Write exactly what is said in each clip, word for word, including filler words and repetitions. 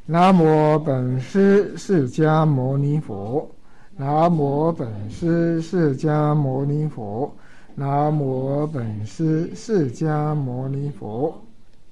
南无本师释迦牟尼佛，南无本师释迦牟尼佛，南无本师释迦牟尼佛。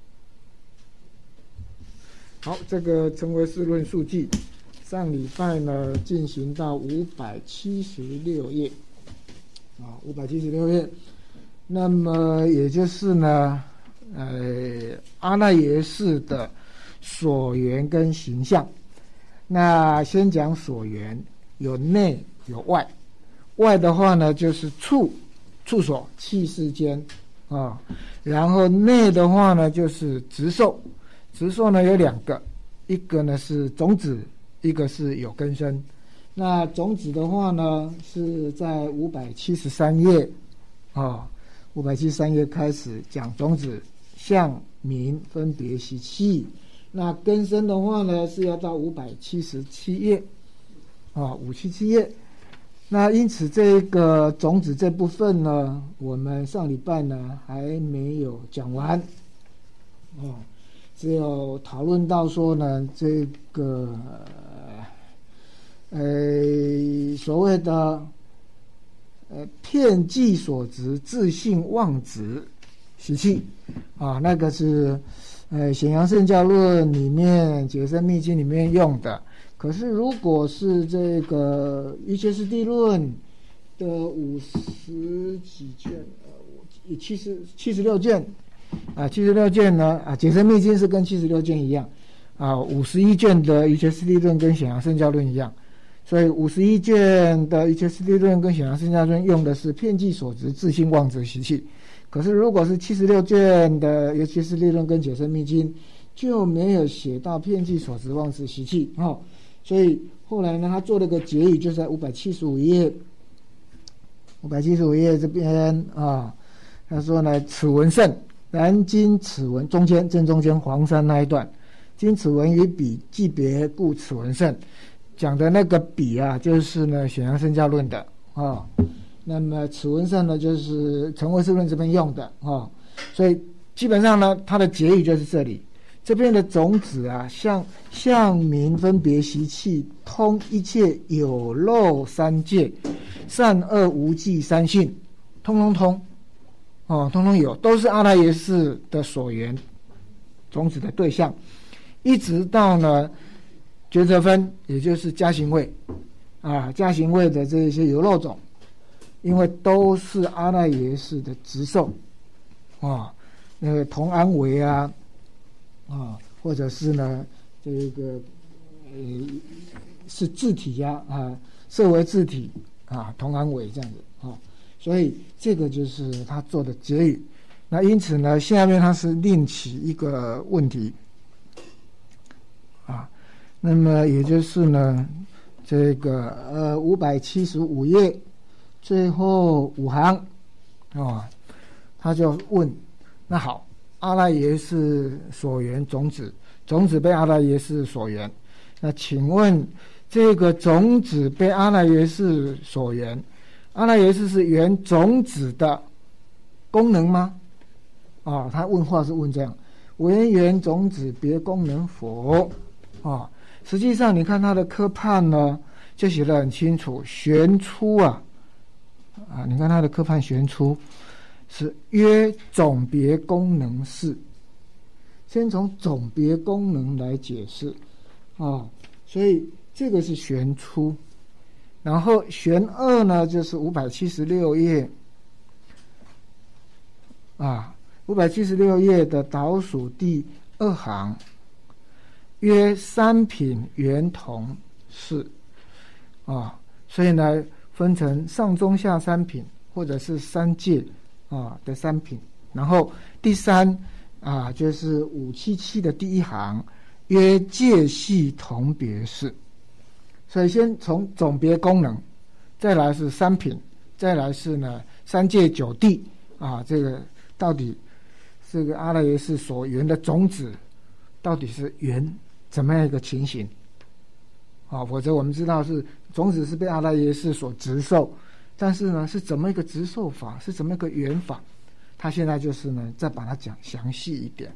好，这个成唯识论述记，上礼拜呢进行到五百七十六页，啊，五百七十六页。那么也就是呢，呃，阿赖耶识的所缘跟形象。那先讲所缘，有内有外。外的话呢，就是处处所气世间啊。然后内的话呢，就是执受。执受呢有两个，一个呢是种子，一个是有根生。那种子的话呢，是在五百七十三页啊，五百七十三页开始讲种子相名分别习气。那根生的话呢，是要到五百七十七页啊，五七七页。那因此这个种子这部分呢，我们上礼拜呢还没有讲完哦，只有讨论到说呢，这个呃所谓的呃遍计所执自性妄执习气啊，那个是呃显扬圣教论里面解深密经里面用的。可是如果是这个一切四谛论的五十几卷呃七十七十六卷啊，七十六卷呢啊，解深密经是跟七十六卷一样啊，五十一卷的一切四谛论跟显扬圣教论一样，所以五十一卷的一切四谛论跟显扬圣教论用的是遍计所执自性妄执习气。可是如果是七十六卷的一切四谛论跟解深密经，就没有写到遍计所执妄执习气哦。所以后来呢，他做了个结语，就在五百七十五页，五百七十五页这边啊，他说呢，此文甚，然今此文中间正中间黄山那一段，今此文与彼既别，故此文甚。讲的那个彼啊，就是呢显扬圣教论的啊。那么此文甚呢，就是成唯识论这边用的啊。所以基本上呢，它的结语就是这里。这边的种子啊，像相名分别习气，通一切有漏三界，善恶无记三性，通通通，哦，通通有，都是阿赖耶识的所缘，种子的对象，一直到呢觉则分，也就是加行位，啊，加行位的这些有漏种，因为都是阿赖耶识的执受，啊，那个同安为啊。啊，或者是呢，这个呃是自体呀 啊, 啊，设为自体啊，同安为这样子啊，所以这个就是他做的结语。那因此呢，下面他是另起一个问题啊，那么也就是呢，这个呃五百七十五页最后五行啊，他就问，那好。阿赖耶识所缘种子，种子被阿赖耶识所缘。那请问，这个种子被阿赖耶识所缘，阿赖耶识是缘种子的功能吗？啊，他问话是问这样：唯缘种子别功能否？啊，实际上你看他的科判呢，就写得很清楚，玄出啊，啊，你看他的科判玄出。是约种别功能是，先从种别功能来解释啊，所以这个是玄出，然后玄二呢就是五百七十六页啊，五百七十六页的倒数第二行，约三品圆同是啊，所以呢分成上中下三品或者是三界。啊的三品，然后第三啊就是五七七的第一行，约界系同别是。所以先从总别功能，再来是三品，再来是呢三界九地啊，这个到底这个阿赖耶识所缘的种子到底是缘怎么样一个情形啊？否则我们知道是种子是被阿赖耶识所执受。但是呢，是怎么一个执受法，是怎么一个缘法？他现在就是呢，再把它讲详细一点。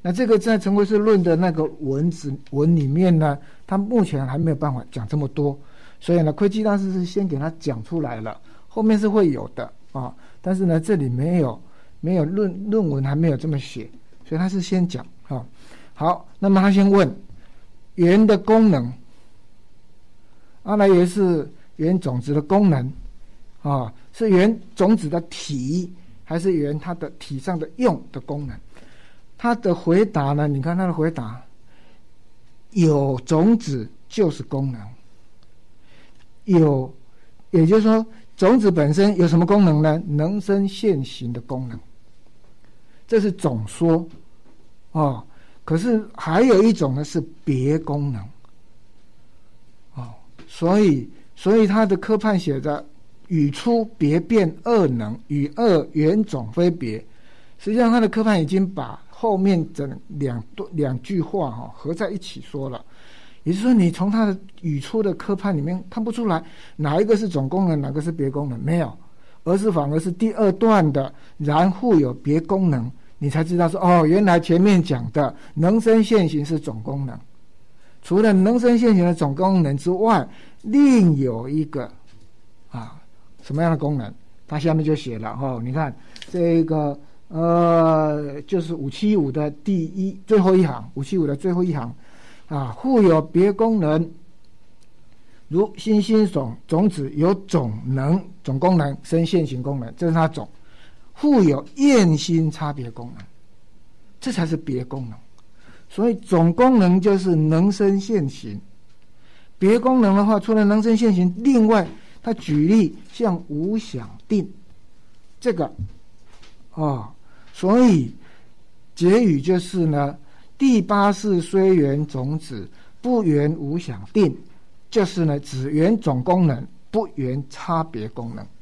那这个在陈慧思论的那个文字文里面呢，他目前还没有办法讲这么多，所以呢，窥基大师是先给他讲出来了，后面是会有的啊。但是呢，这里没有没有论论文还没有这么写，所以他是先讲啊。好，那么他先问缘的功能，阿赖耶是缘种子的功能啊，是缘种子的体，还是缘它的体上的用的功能？他的回答呢？你看他的回答，有种子就是功能，有，也就是说，种子本身有什么功能呢？能生现行的功能，这是总说哦。可是还有一种呢是别功能哦，所以所以他的科判写着语出别变二能，与二原种非别。实际上他的科判已经把后面整两两句话哈、哦、合在一起说了，也就是说你从他的语出的科判里面看不出来哪一个是总功能，哪个是别功能，没有，而是反而是第二段的然互有别功能，你才知道说哦，原来前面讲的能生现行是总功能，除了能生现行的总功能之外，另有一个啊什么样的功能？他下面就写了哦，你看这个呃，就是五七五的第一最后一行，五七五的最后一行啊，互有别功能，如心心种种子有总能总功能生现行功能，这是它总。互有厌心差别功能，这才是别功能。所以总功能就是能生现行，别功能的话，除了能生现行，另外他举例像无想定这个哦，所以结语就是呢，第八世虽缘种子，不缘无想定，就是呢只缘总功能，不缘差别功能。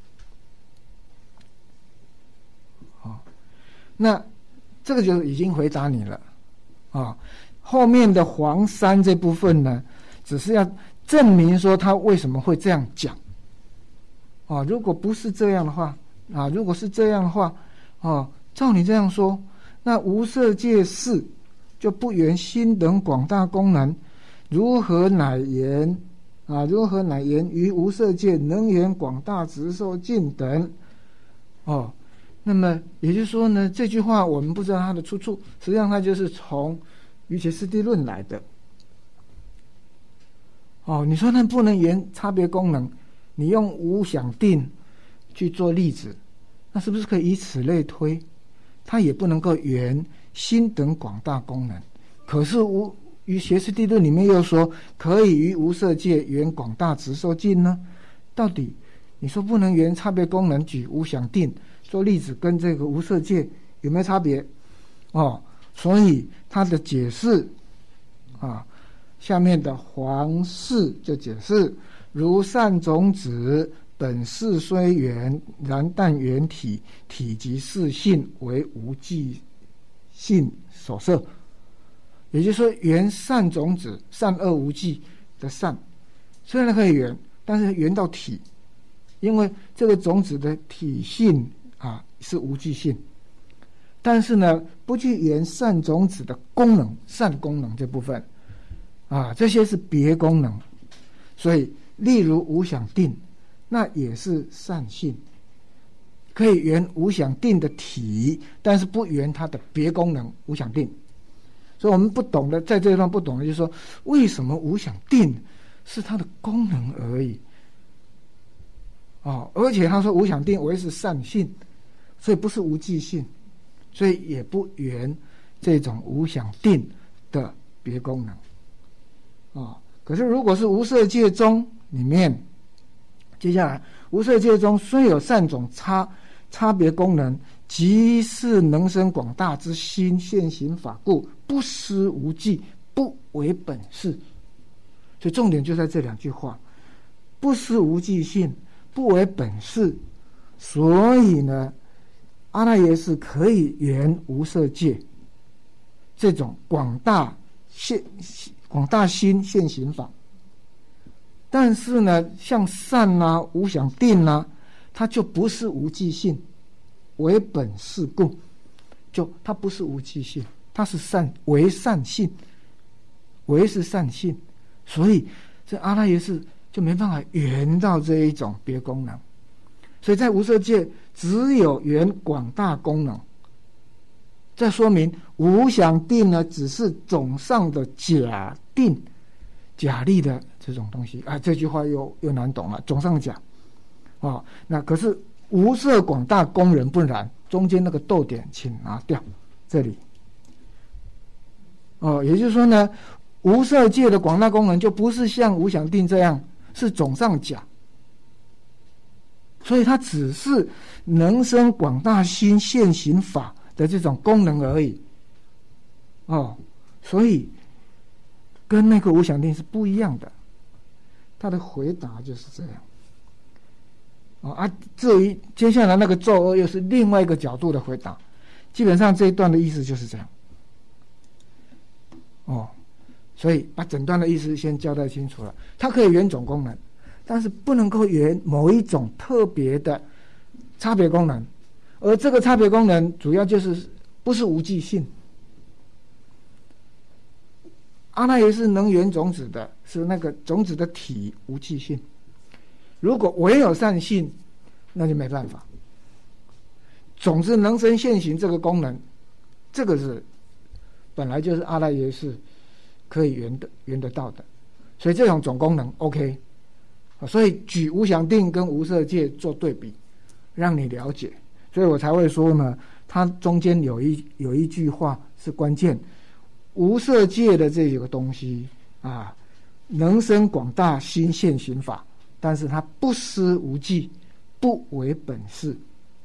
那这个就已经回答你了啊。后面的黄三这部分呢，只是要证明说他为什么会这样讲啊。如果不是这样的话啊，如果是这样的话啊，照你这样说，那无色界事就不缘心等广大功能，如何乃言啊？如何乃言于无色界能缘广大执受尽等哦？那么也就是说呢，这句话我们不知道它的出处，实际上它就是从瑜伽师地论来的。哦，你说那不能言差别功能，你用无想定去做例子，那是不是可以以此类推？它也不能够言心等广大功能。可是无于邪师地论里面又说可以于无色界言广大执受尽呢？到底你说不能言差别功能，举无想定做例子，跟这个无色界有没有差别？哦，所以他的解释啊，下面的黄氏就解释：如善种子本是虽缘，然但缘体体及事性为无记性所摄。也就是说，缘善种子，善恶无记的善，虽然可以缘，但是缘到体，因为这个种子的体性啊是无记性，但是呢，不去缘善种子的功能，善功能这部分啊，这些是别功能。所以，例如无想定，那也是善性，可以缘无想定的体，但是不缘它的别功能无想定。所以我们不懂的，在这一段不懂的，就是说，为什么无想定是它的功能而已？哦，而且他说无想定为是善性，所以不是无记性，所以也不缘这种无想定的别功能。哦，可是如果是无色界中里面，接下来无色界中虽有善种差差别功能，即是能生广大之心现行法故，不失无记，不为本事。所以重点就在这两句话：不失无记性，不为本事。所以呢，阿赖耶识可以缘无色界这种广大现广大心现行法，但是呢，像善啊、无想定啊，它就不是无记性，为本事故，就它不是无记性它是善为善性，为是善性，所以这阿赖耶识就没办法圆到这一种别功能，所以在无色界只有圆广大功能。这说明无想定呢，只是总上的假定、假立的这种东西啊。这句话又又难懂了，总上假哦。那可是无色广大功能不然，中间那个逗点请拿掉，这里哦，也就是说呢，无色界的广大功能就不是像无想定这样是总上假，所以它只是能生广大心现行法的这种功能而已，哦，所以跟那个无想定是不一样的。他的回答就是这样，哦啊，至于接下来那个咒恶又是另外一个角度的回答。基本上这一段的意思就是这样，哦，所以把整段的意思先交代清楚了。它可以圆总功能，但是不能够圆某一种特别的差别功能。而这个差别功能主要就是不是无记性。阿赖耶识能圆种子的是那个种子的体无记性，如果唯有善性，那就没办法。种子能生现行这个功能，这个是本来就是阿赖耶识可以圆的圆得到的，所以这种总功能 OK。所以举无想定跟无色界做对比，让你了解。所以我才会说呢，它中间有一有一句话是关键，无色界的这个东西啊，能生广大心现行法，但是它不思无记，不为本事。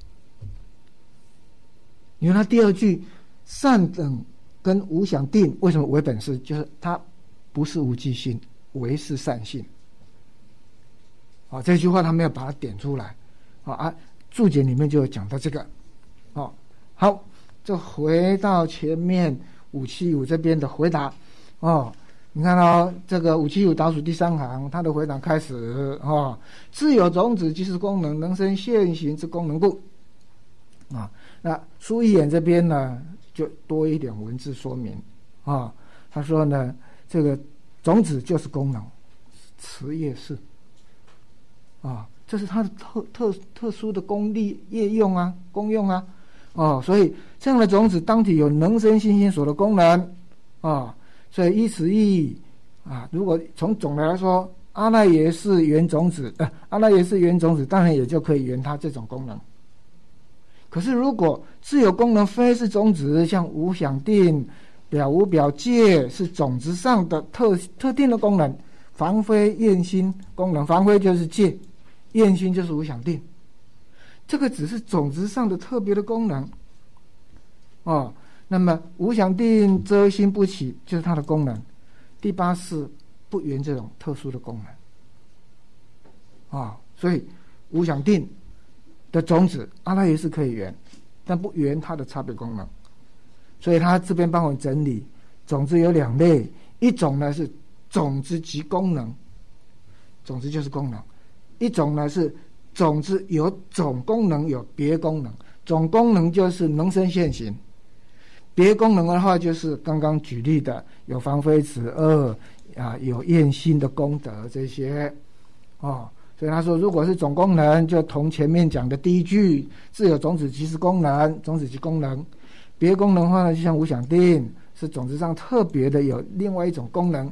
你看它第二句善等跟无想定为什么为本事，就是它不是无记性，为是善性。啊，这句话他没有把它点出来啊啊。注解里面就有讲到这个，哦，好，就回到前面五七五这边的回答，哦，你看到、哦、这个五七五倒数第三行，它的回答开始，哦，自有种子即是功能，能生现行之功能故，啊，那苏一眼这边呢，就多一点文字说明，啊，他说呢，这个种子就是功能，词业是，啊。这是它的特特特殊的功力业用啊，功用啊，哦，所以这样的种子当体有能生信心所的功能啊、哦，所以依此意义啊，如果从总的来说，阿赖耶识圆种子，呃，阿赖耶识圆种子，当然也就可以圆它这种功能。可是如果自有功能非是种子，像无想定、表无表界是种子上的特特定的功能，防非厌心功能，防非就是界。厌心就是无想定，这个只是种子上的特别的功能，哦。那么无想定遮心不起，就是它的功能。第八是不圆这种特殊的功能，啊、哦，所以无想定的种子，阿赖耶识可以圆，但不圆它的差别功能。所以他这边帮我整理，种子有两类，一种呢是种子即功能，种子就是功能。一种呢是种子有总功能有别功能，总功能就是能生现行，别功能的话就是刚刚举例的有防非止恶啊，有厌心的功德这些哦。所以他说如果是总功能，就同前面讲的第一句自有种子即是功能，种子即功能。别功能的话呢，就像无想定是种子上特别的有另外一种功能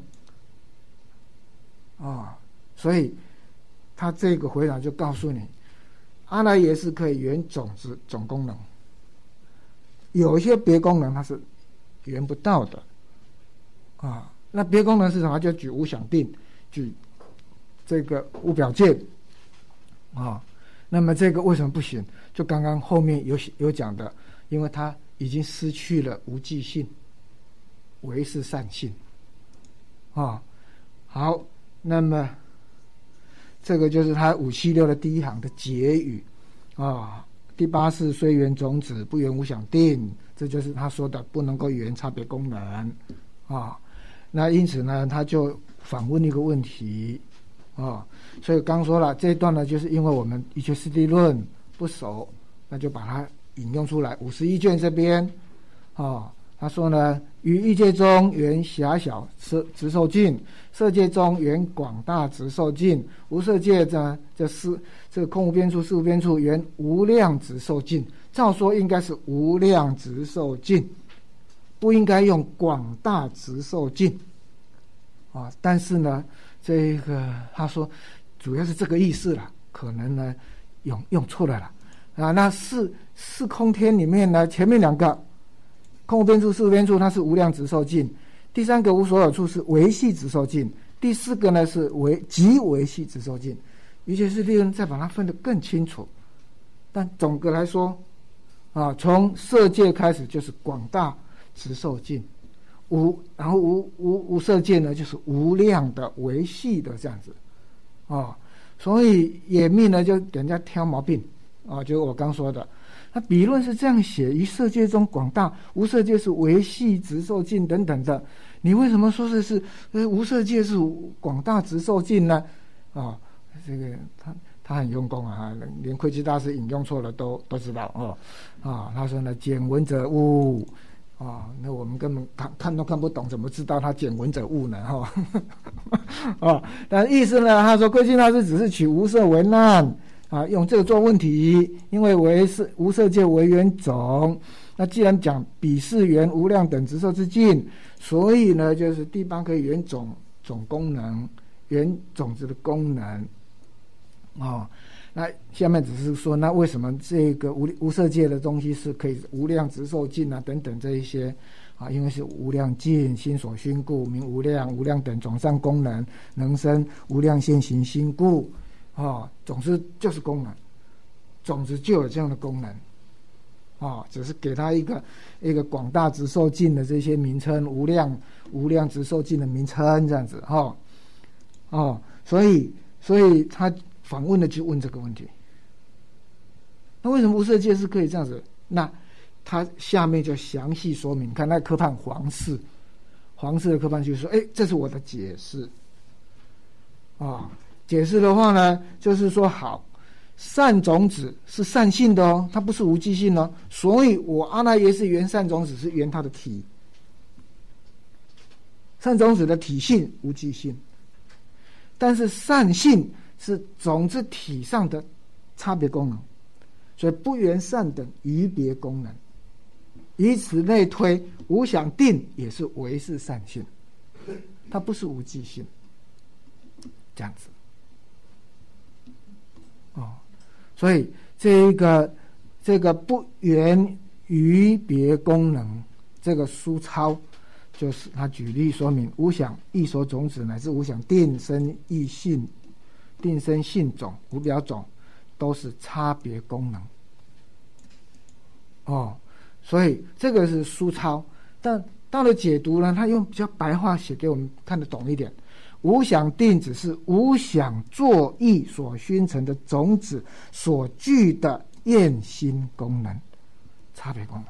啊、哦，所以他这个回答就告诉你，阿赖耶识可以圆种子总功能，有一些别功能它是圆不到的啊。那别功能是什么？就举无想定，举这个无表界啊。那么这个为什么不行？就刚刚后面有有讲的，因为它已经失去了无记性，唯是善性啊。好，那么这个就是他五七六的第一行的结语啊。第八是虽圆种子，不圆无想定，这就是他说的不能够圆差别功能啊。那因此呢，他就反问一个问题啊。所以刚说了这一段呢，就是因为我们一切四谛论不熟，那就把它引用出来。五十一卷这边啊， 他说呢，于欲界中缘狭小执受尽，色界中缘广大执受尽，无色界呢，这是这个空无边处、事无边处缘无量执受尽。照说应该是无量执受尽，不应该用广大执受尽啊。但是呢，这个他说主要是这个意思了，可能呢用用错了了啊。那四四空天里面呢，前面两个空无边处、事无边处，它是无量执受尽；第三个无所有处是微细执受尽；第四个呢是微极微细执受尽。于是是利润再把它分得更清楚。但总的来说啊，从色界开始就是广大执受尽，无然后无无无色界呢就是无量的微细的这样子啊。所以眼密呢就人家挑毛病啊，就是我刚说的。那笔论是这样写，于色界中广大，无色界是微细执受尽等等的。你为什么说是是呃无色界是广大执受尽呢？啊，这个他他很用功啊，连慧基大师引用错了都都知道哦。啊，他说呢，简文者悟啊，那我们根本看看都看不懂，怎么知道他简文者悟呢？哈、哦，啊，但意思呢，他说慧基大师只是取无色为难。啊，用这个做问题，因为为是无色界为缘种，那既然讲彼是缘无量等执受之境，所以呢，就是地方可以缘种总功能，缘种子的功能。哦，那下面只是说，那为什么这个无无色界的东西是可以无量执受境啊等等这一些啊？因为是无量境心所熏故名无量，无量等种上功能能生无量现行心故。哦，总之就是功能，种子就有这样的功能，哦，只是给它一个一个广大执受尽的这些名称，无量无量执受尽的名称这样子，哈、哦，哦，所以所以他反问的就问这个问题，那为什么无色界是可以这样子？那他下面就详细说明，看那科判黄氏，黄氏的科判就是说，哎，这是我的解释，啊、哦。解释的话呢，就是说好，善种子是善性的哦，它不是无记性哦，所以我阿赖耶识缘善种子是缘它的体，善种子的体性无记性，但是善性是种子体上的差别功能，所以不缘善等余别功能，以此类推，无想定也是唯是善性，它不是无记性，这样子。哦，所以这个这个不缘余别功能，这个书抄就是他举例说明，无想异所种子乃至无想定生异性、定生性种、无表种，都是差别功能。哦，所以这个是书抄，但到了解读呢，他用比较白话写给我们看得懂一点。无想定只是无想作意所熏成的种子所具的厌心功能，差别功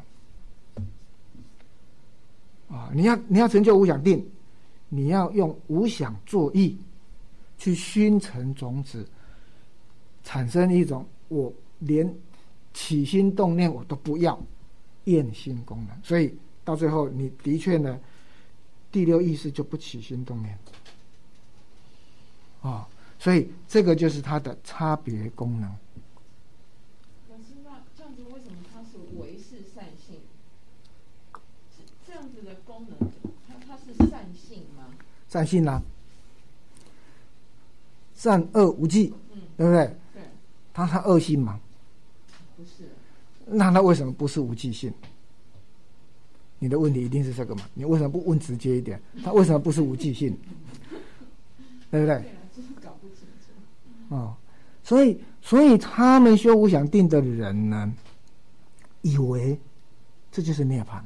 能啊！你要你要成就无想定，你要用无想作意去熏成种子，产生一种我连起心动念我都不要厌心功能，所以到最后你的确呢，第六意识就不起心动念。哦，所以这个就是它的差别功能。 老师，那这样子为什么它是唯是善性？这样子的功能，它它是善性吗？ 善性啊，善恶无记，嗯，对不对？ 对。 它它恶性吗？ 不是。 那它为什么不是无记性？你的问题一定是这个嘛？你为什么不问直接一点？它为什么不是无记性？对不对？哦，所以所以他们修无想定的人呢，以为这就是涅槃，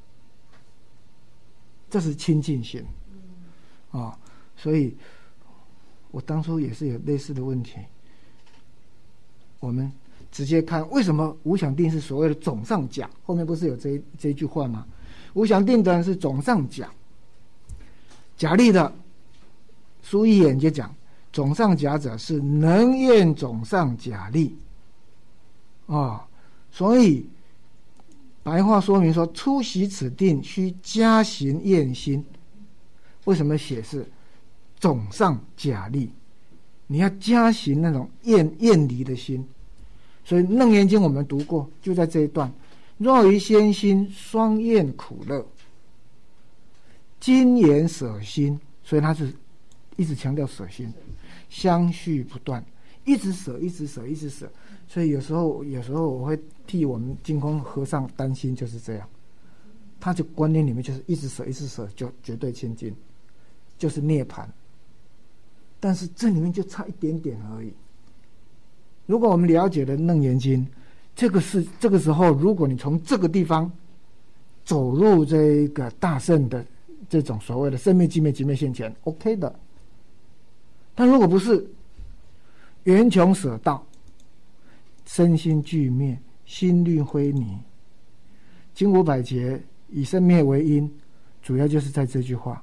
这是清净心啊、哦。所以我当初也是有类似的问题。我们直接看为什么无想定是所谓的总上甲，后面不是有这这一句话吗？无想定的人是总上甲，甲利的苏一眼就讲。总上甲者是能验总上甲力啊、哦，所以白话说明说，出席此定需加行验心。为什么写是总上假立？你要加行那种厌厌离的心。所以《楞严经》我们读过，就在这一段：若于先心，双厌苦乐，今言舍心。所以他是一直强调舍心，相续不断，一直舍，一直舍，一直舍。所以有时候，有时候我会替我们净空和尚担心，就是这样。他的观念里面就是一直舍，一直舍，就绝对清净，就是涅槃。但是这里面就差一点点而已。如果我们了解了《楞严经》，这个是这个时候，如果你从这个地方走入这个大圣的这种所谓的生灭寂灭寂灭现前 ，OK 的。但如果不是，缘穷舍道，身心俱灭，心虑灰泥。经五百劫以生灭为因，主要就是在这句话。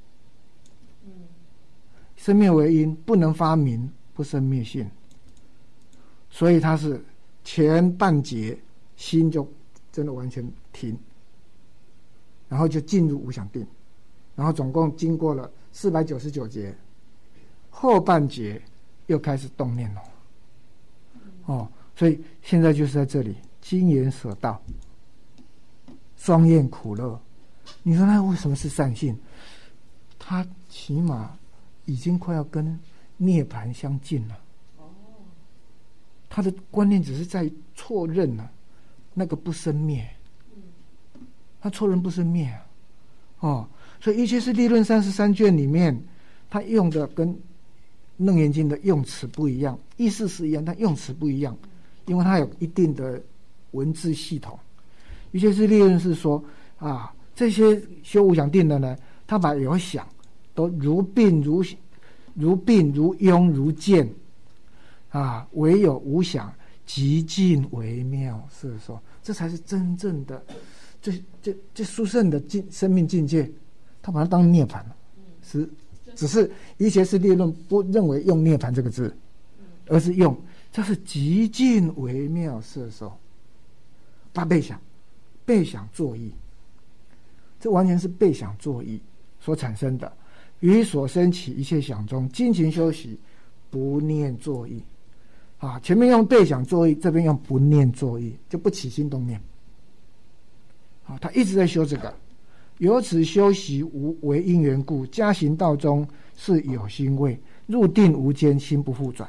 生灭为因，不能发明，不生灭性。所以它是前半节心就真的完全停，然后就进入无想定，然后总共经过了四百九十九节，后半节又开始动念了。哦，所以现在就是在这里，精言舍道，双厌苦乐。你说他为什么是善性？他起码已经快要跟涅槃相近了。他的观念只是在错认了、啊、那个不生灭，他错认不生灭啊，哦，所以一切是立论三十三卷里面，他用的跟楞严经的用词不一样，意思是一样，但用词不一样，因为它有一定的文字系统。一切是立论是说啊，这些修无想定的呢，他把有想都如病如如病如庸如见。啊，唯有无想，极尽微妙是说，这才是真正的这这这殊胜的境生命境界。他把它当涅槃了，是只是一切是立论不认为用涅槃这个字，而是用这是极尽微妙是说，八倍想，倍想作意，这完全是倍想作意所产生的，于所生起一切想中，精勤修习，不念作意。啊，前面用倍想作意，这边用不念作意，就不起心动念。啊，他一直在修这个，由此修习无为因缘故，加行道中是有心位，入定无间，心不复转。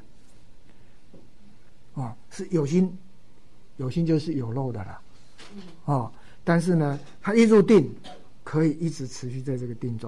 啊，是有心，有心就是有漏的了。啊，但是呢，他一入定，可以一直持续在这个定中。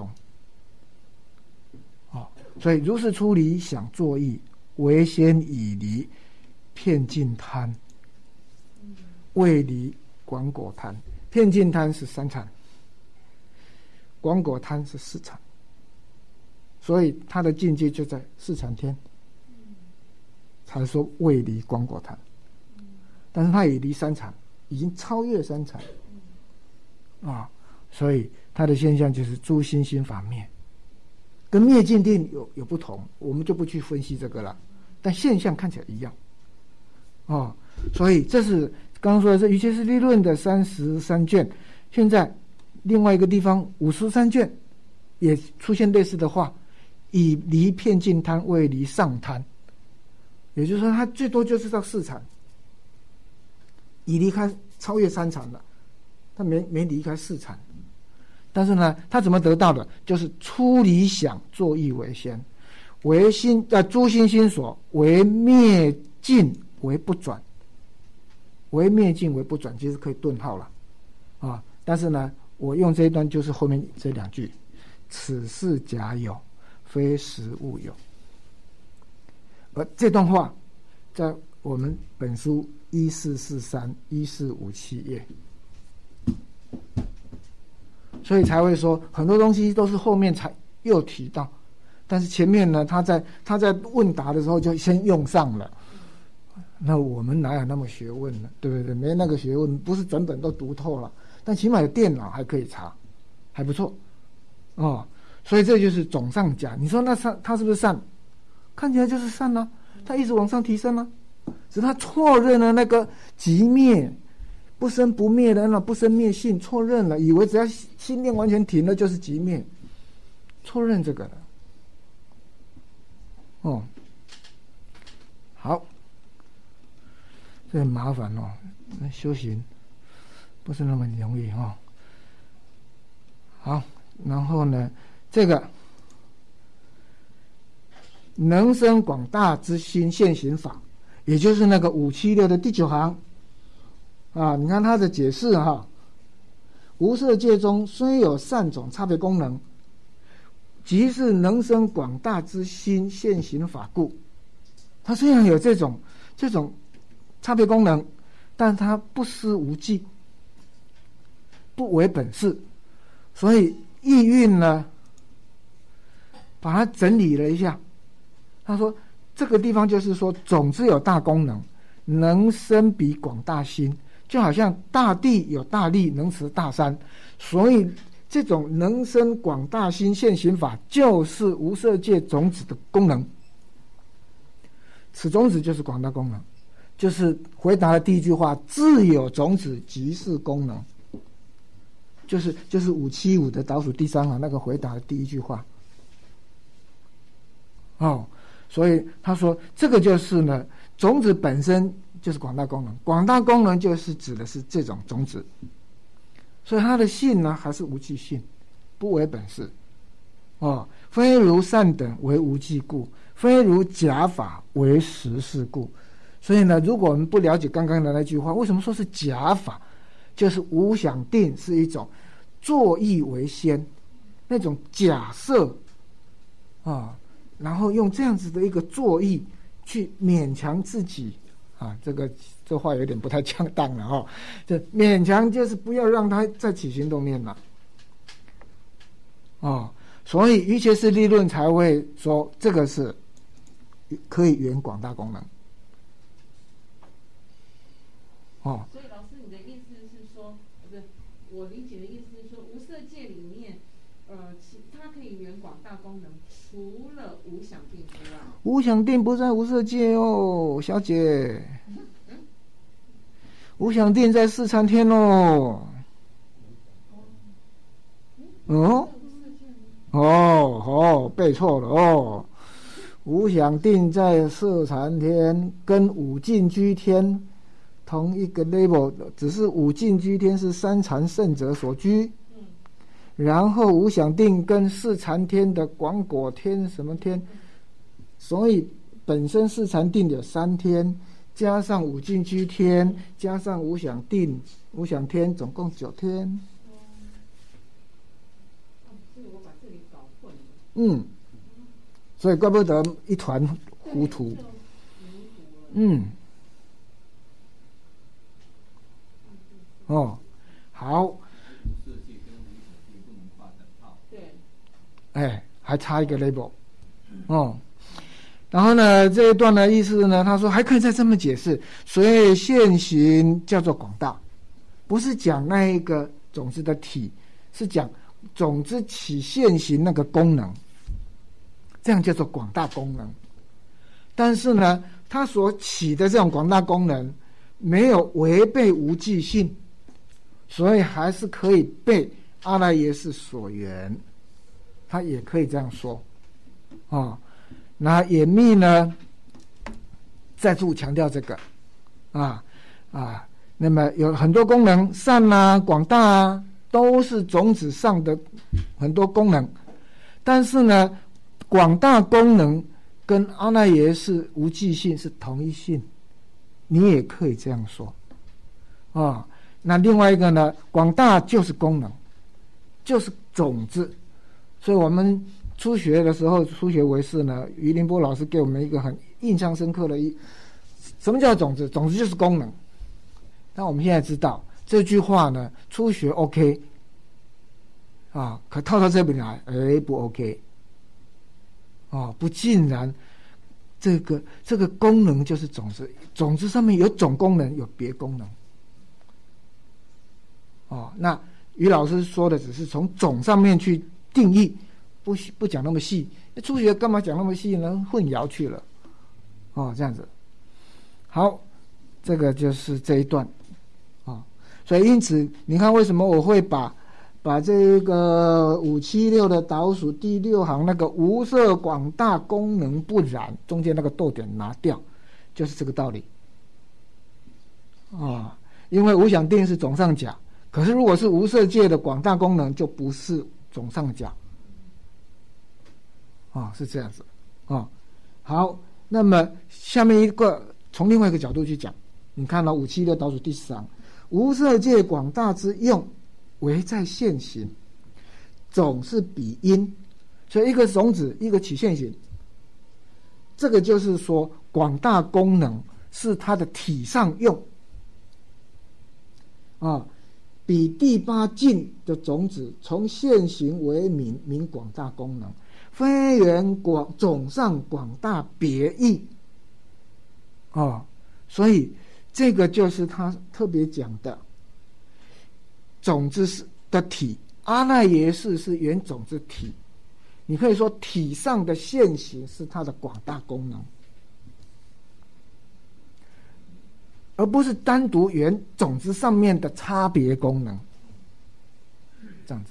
啊，所以如是出离想作意。为先以离遍尽贪，未离广果贪。遍尽贪是三禅，广果贪是四禅，所以他的境界就在四禅天，才说未离广果贪。但是他也离三禅，已经超越三禅啊，所以他的现象就是诸心心法灭，跟灭尽定有有不同，我们就不去分析这个了。但现象看起来一样，哦，所以这是刚刚说的这一切是立论的三十三卷。现在另外一个地方五十三卷也出现类似的话，以离遍尽贪，未离上贪，也就是说，它最多就是到四禅，已离开超越三禅了，他没没离开四禅。但是呢，他怎么得到的？就是出离想作意为先。为心啊，诸心心所，为灭尽为不转，为灭尽为不转，其实可以顿号了啊。但是呢，我用这一段就是后面这两句：此是假有，非实物有。而这段话在我们本书一四四三、一四五七页，所以才会说很多东西都是后面才又提到。但是前面呢，他在他在问答的时候就先用上了，那我们哪有那么学问呢？对不对？没那个学问，不是整本都读透了，但起码有电脑还可以查，还不错哦。所以这就是总上甲。你说那善他是不是善？看起来就是善啊，他一直往上提升啊，只是他错认了那个极灭不生不灭的那不生灭性错认了，以为只要心念完全停了就是寂灭，错认这个了。哦，好，这很麻烦哦，修行不是那么容易哦。好，然后呢，这个能生广大之心现行法，也就是那个五七六的第九行啊，你看它的解释哈，无色界中虽有善种差别功能，即是能生广大之心现行法故。它虽然有这种这种差别功能，但它不失无记，不为本事。所以意蕴呢，把它整理了一下。他说这个地方就是说，种子有大功能，能生彼广大心，就好像大地有大力，能持大山。所以这种能生广大心现行法，就是无色界种子的功能。此种子就是广大功能，就是回答了第一句话：自有种子即是功能。就是就是五七五的倒数第三行那个回答的第一句话。哦，所以他说这个就是呢，种子本身就是广大功能，广大功能就是指的是这种种子，所以它的性呢还是无记性，不为本事。哦，非如善等为无记故，非如假法为实事故。所以呢，如果我们不了解刚刚的那句话，为什么说是假法？就是无想定是一种作意为先，那种假设啊，然后用这样子的一个作意去勉强自己啊，这个这话有点不太恰当了哦，就勉强就是不要让他再起心动念了哦，所以瑜伽师立论才会说这个是可以圆广大功能哦。 所以老师，你的意思是说，不是我理解的意思是说，无色界里面，呃，其它可以圆广大功能，除了无想定之外。 无想定不在无色界哦，小姐。嗯嗯、无想定在四禅天哦。哦哦哦，背错了哦。无想定在四禅天，跟五净居天同一个 level， 只是五净居天是三禅圣者所居，嗯、然后无想定跟四禅天的广果天什么天，所以本身四禅定有三天，加上五净居天，加上无想定、无想天，总共九天。 所以我把这里搞混了。 嗯，所以怪不得一团糊涂。嗯。哦，好。对。哎，还差一个 label。哦。然后呢，这一段的意思呢，他说还可以再这么解释，所以现行叫做广大，不是讲那一个种子的体，是讲种子起现行那个功能，这样叫做广大功能。但是呢，它所起的这种广大功能没有违背无记性，所以还是可以被阿赖耶识所缘，他也可以这样说啊。哦，那严密呢再度强调这个啊啊，那么有很多功能，善啊、广大啊，都是种子上的很多功能，但是呢，广大功能跟阿赖耶识无记性是同一性，你也可以这样说啊。那另外一个呢，广大就是功能，就是种子，所以我们初学的时候，初学唯识呢，于林波老师给我们一个很印象深刻的一，什么叫种子？种子就是功能。但我们现在知道这句话呢，初学 OK 啊，可套到这边来，哎，不 OK 哦，不尽然。这个这个功能就是种子，种子上面有总功能，有别功能。哦，那于老师说的只是从种上面去定义。不不讲那么细，初学干嘛讲那么细呢？混淆去了，哦，这样子。好，这个就是这一段，啊、哦， 所以因此你看为什么我会把把这个五七六的导数第六行那个无色广大功能不染中间那个逗点拿掉，就是这个道理啊。因为无想定是总上甲，可是如果是无色界的广大功能就不是总上甲啊，是这样子啊。好，那么下面一个从另外一个角度去讲，你看到五七六导数第四行，无色界广大之用唯在现行，总是比因，所以一个种子一个起现行，这个就是说广大功能是它的体上用啊，比第八境的种子从现行为名，名广大功能，非缘广总上广大别义啊，所以这个就是他特别讲的种子的体，阿赖耶识是原种子体，你可以说体上的现行是它的广大功能，而不是单独原种子上面的差别功能，这样子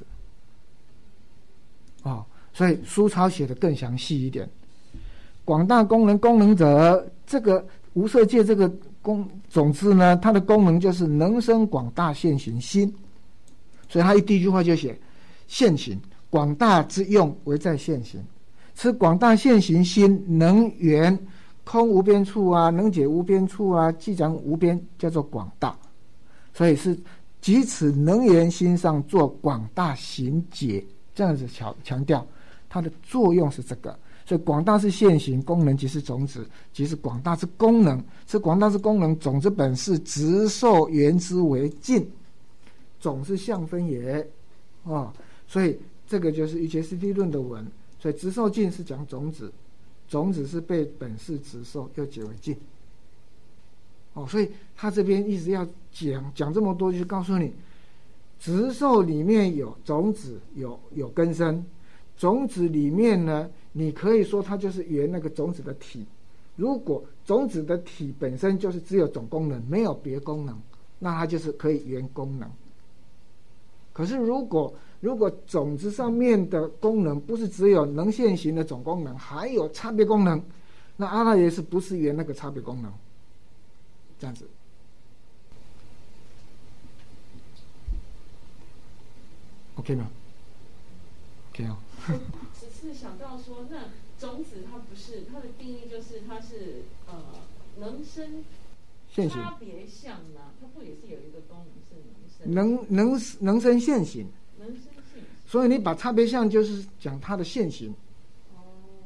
哦，所以书抄写的更详细一点。广大功能功能者，这个无色界这个功种子呢，它的功能就是能生广大现行心，所以他一第一句话就写现行广大之用唯在现行，此广大现行心能圆空无边处啊，能解无边处啊，既讲无边叫做广大，所以是即此能圆心上做广大行解，这样子强强调它的作用是这个。所以广大是现行，功能即是种子，即是广大之功能，是广大之功能，种子本是直受缘之为尽，种是相分也哦，所以这个就是瑜伽师地论的文。所以直受尽是讲种子，种子是被本是直受又解为尽哦，所以他这边一直要讲讲这么多，就是告诉你直受里面有种子，有有根生，种子里面呢，你可以说它就是圆那个种子的体，如果种子的体本身就是只有总功能，没有别功能，那它就是可以圆功能。可是如果如果种子上面的功能不是只有能现行的总功能，还有差别功能，那阿赖耶识不是圆那个差别功能，这样子。OK 吗 ？OK 哦。 只是想到说，那种子它不是它的定义，就是它是呃能生差别相呢，它不也是有一个功能是能生？ 能能能生现行。 能生现行。 所以你把差别相就是讲它的现行。 哦。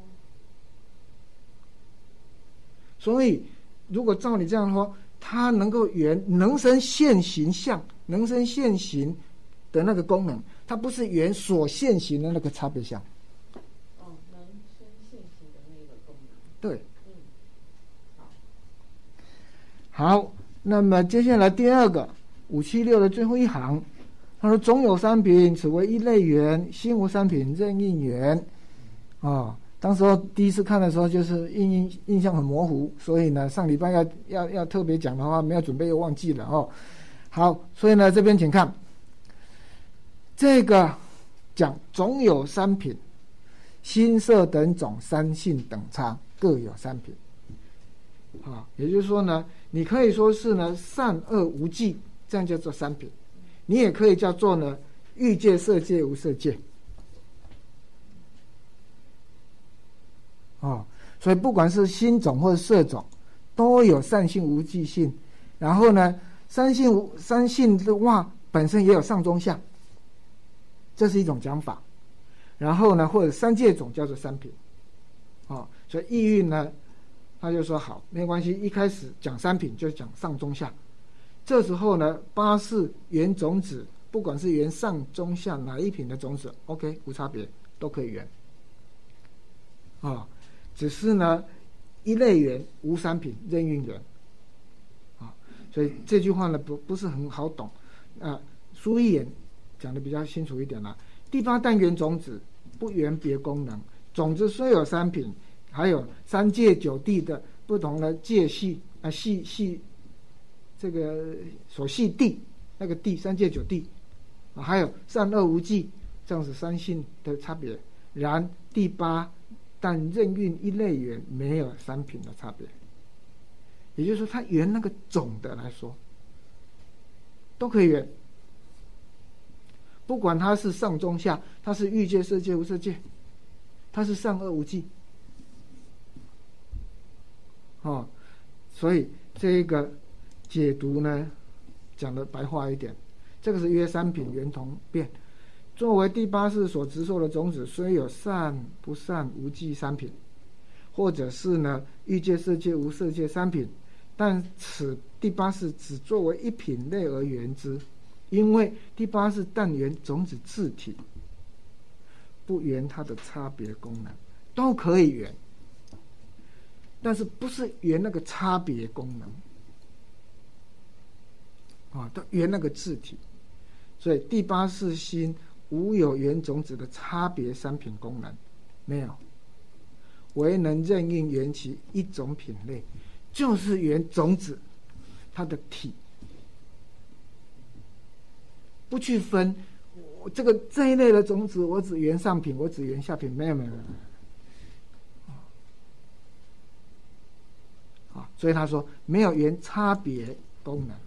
所以如果照你这样说，它能够圆能生现行相，能生现行的那个功能，它不是圆所现行的那个差别相。 哦，能生现行的那个功能。 对。 嗯。 好。好，那么接下来第二个五七六的最后一行，他说总有三品，此为一类缘，心无三品，任应缘。哦，当时候第一次看的时候，就是印印印象很模糊，所以呢，上礼拜要要要特别讲的话，没有准备又忘记了哦。好，所以呢，这边请看，这个讲总有三品，心色等种三性等差，各有三品。啊，也就是说呢，你可以说是呢善恶无记，这样叫做三品。你也可以叫做呢欲界、色界、无色界。哦，所以不管是心种或者色种，都有善性、无记性。然后呢，三性无三性的话，本身也有上中下，这是一种讲法。然后呢，或者三界种叫做三品。哦，所以意蕴呢，他就说好，没关系，一开始讲三品就讲上中下。这时候呢，八识原种子，不管是原上中下哪一品的种子 ，OK 无差别，都可以原。啊、哦，只是呢，一类缘无三品，任运缘。啊、哦，所以这句话呢不不是很好懂。啊、呃，苏一言讲的比较清楚一点了。第八单元种子不原别功能，种子虽有三品，还有三界九地的不同的界系啊系系。这个所系地那个地三界九地啊，还有善恶无记，这样是三性的差别。然第八，但任运一类缘没有三品的差别，也就是说，它缘那个总的来说，都可以缘，不管它是上中下，它是欲界、色界、无色界，它是善恶无记，哦，所以这一个解读呢，讲的白话一点，这个是约三品圆同变。作为第八世所执受的种子，虽有善不善无记三品，或者是呢欲界、色界、无色界三品，但此第八世只作为一品类而圆之，因为第八世但圆种子自体，不圆它的差别功能，都可以圆，但是不是圆那个差别功能啊，都圆那个自体。所以第八世心无有缘种子的差别三品功能，没有，唯能任运缘其一种品类，就是缘种子它的体，不去分我这个这一类的种子，我只缘上品，我只缘下品，没有没有没有。啊，所以他说没有缘差别功能。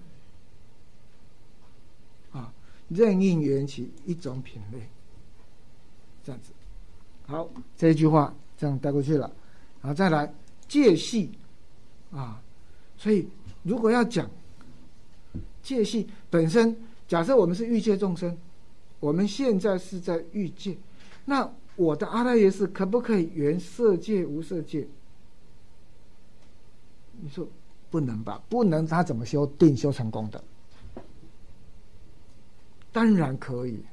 任运缘起一种品类，这样子。好，这一句话这样带过去了，然后再来界系啊。所以如果要讲界系本身，假设我们是欲界众生，我们现在是在欲界，那我的阿赖耶识可不可以缘色界、无色界？你说不能吧？不能，他怎么修定修成功的？当然可以，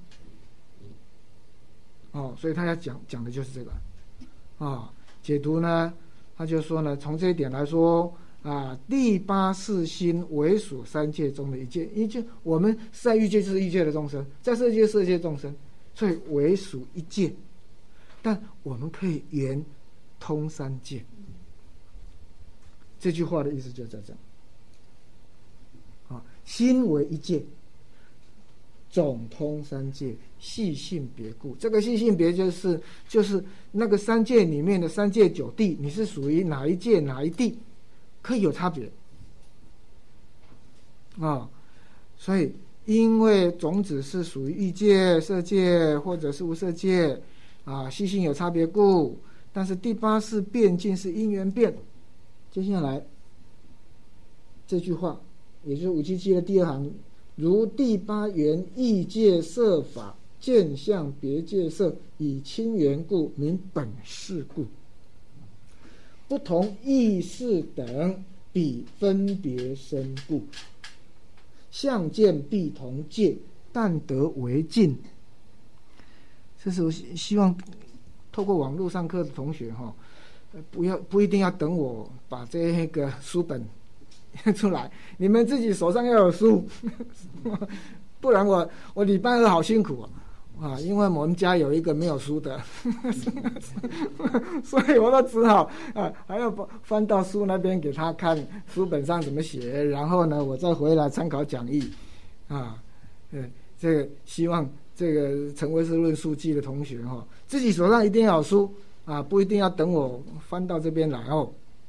哦，所以他要讲讲的就是这个，啊、哦，解读呢，他就说呢，从这一点来说啊，第八世心为属三界中的一界，一界我们在欲界就是欲界的众生，在色界色界众生，所以为属一界，但我们可以圆通三界。这句话的意思就在这样，啊、哦，心为一界。总通三界，细性别故。这个细性别就是就是那个三界里面的三界九地，你是属于哪一界哪一地，可以有差别啊、哦。所以因为种子是属于欲界、色界或者是无色界啊，细性有差别故。但是第八世变境是因缘变。接下来这句话，也就是五七七的第二行。如第八缘异界色法见相别界色，以亲缘故名本事故，不同意识等比分别生故，相见必同界，但得为尽。这是我希望透过网络上课的同学哈，不要不一定要等我把这个书本出来，你们自己手上要有书，不然我我礼拜二好辛苦啊！啊，因为我们家有一个没有书的，所以我都只好啊，还要翻到书那边给他看书本上怎么写，然后呢，我再回来参考讲义啊。呃，这个希望这个陈威是论述记的同学哈、哦，自己手上一定要有书啊，不一定要等我翻到这边来哦。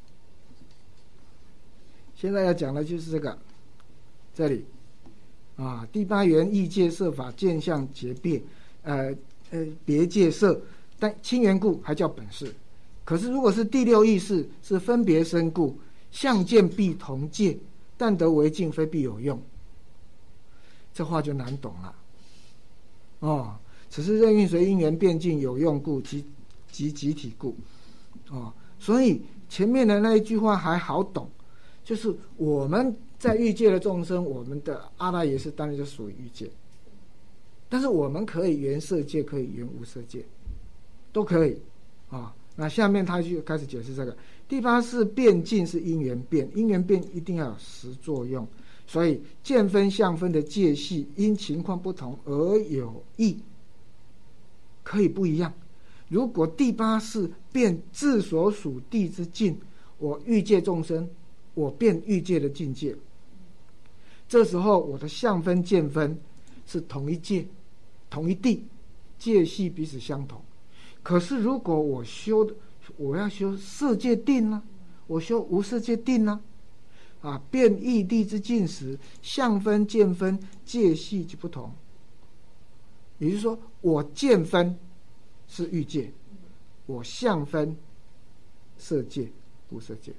现在要讲的就是这个，这里啊，第八缘异界色法见相结别，呃呃别界色，但亲缘故还叫本事。可是如果是第六意识是分别生故，相见必同界，但得为尽，非必有用。这话就难懂了。哦，此是任运随因缘变境有用故及及集体故。哦，所以前面的那一句话还好懂。就是我们在欲界的众生，我们的阿赖耶识当然就属于欲界，但是我们可以缘色界，可以缘无色界，都可以啊、哦。那下面他就开始解释这个第八世变境是因缘变，因缘变一定要有实作用，所以见分相分的界系因情况不同而有异，可以不一样。如果第八世变自所属地之境，我欲界众生。我变欲界的境界， 这时候我的相分见分是同一界同一地，界系彼此相同。可是如果我修我要修色界定呢、啊，我修无色界定呢、啊，啊，变异地之境时，相分见分界系就不同。也就是说，我见分是欲界，我相分色界无色界。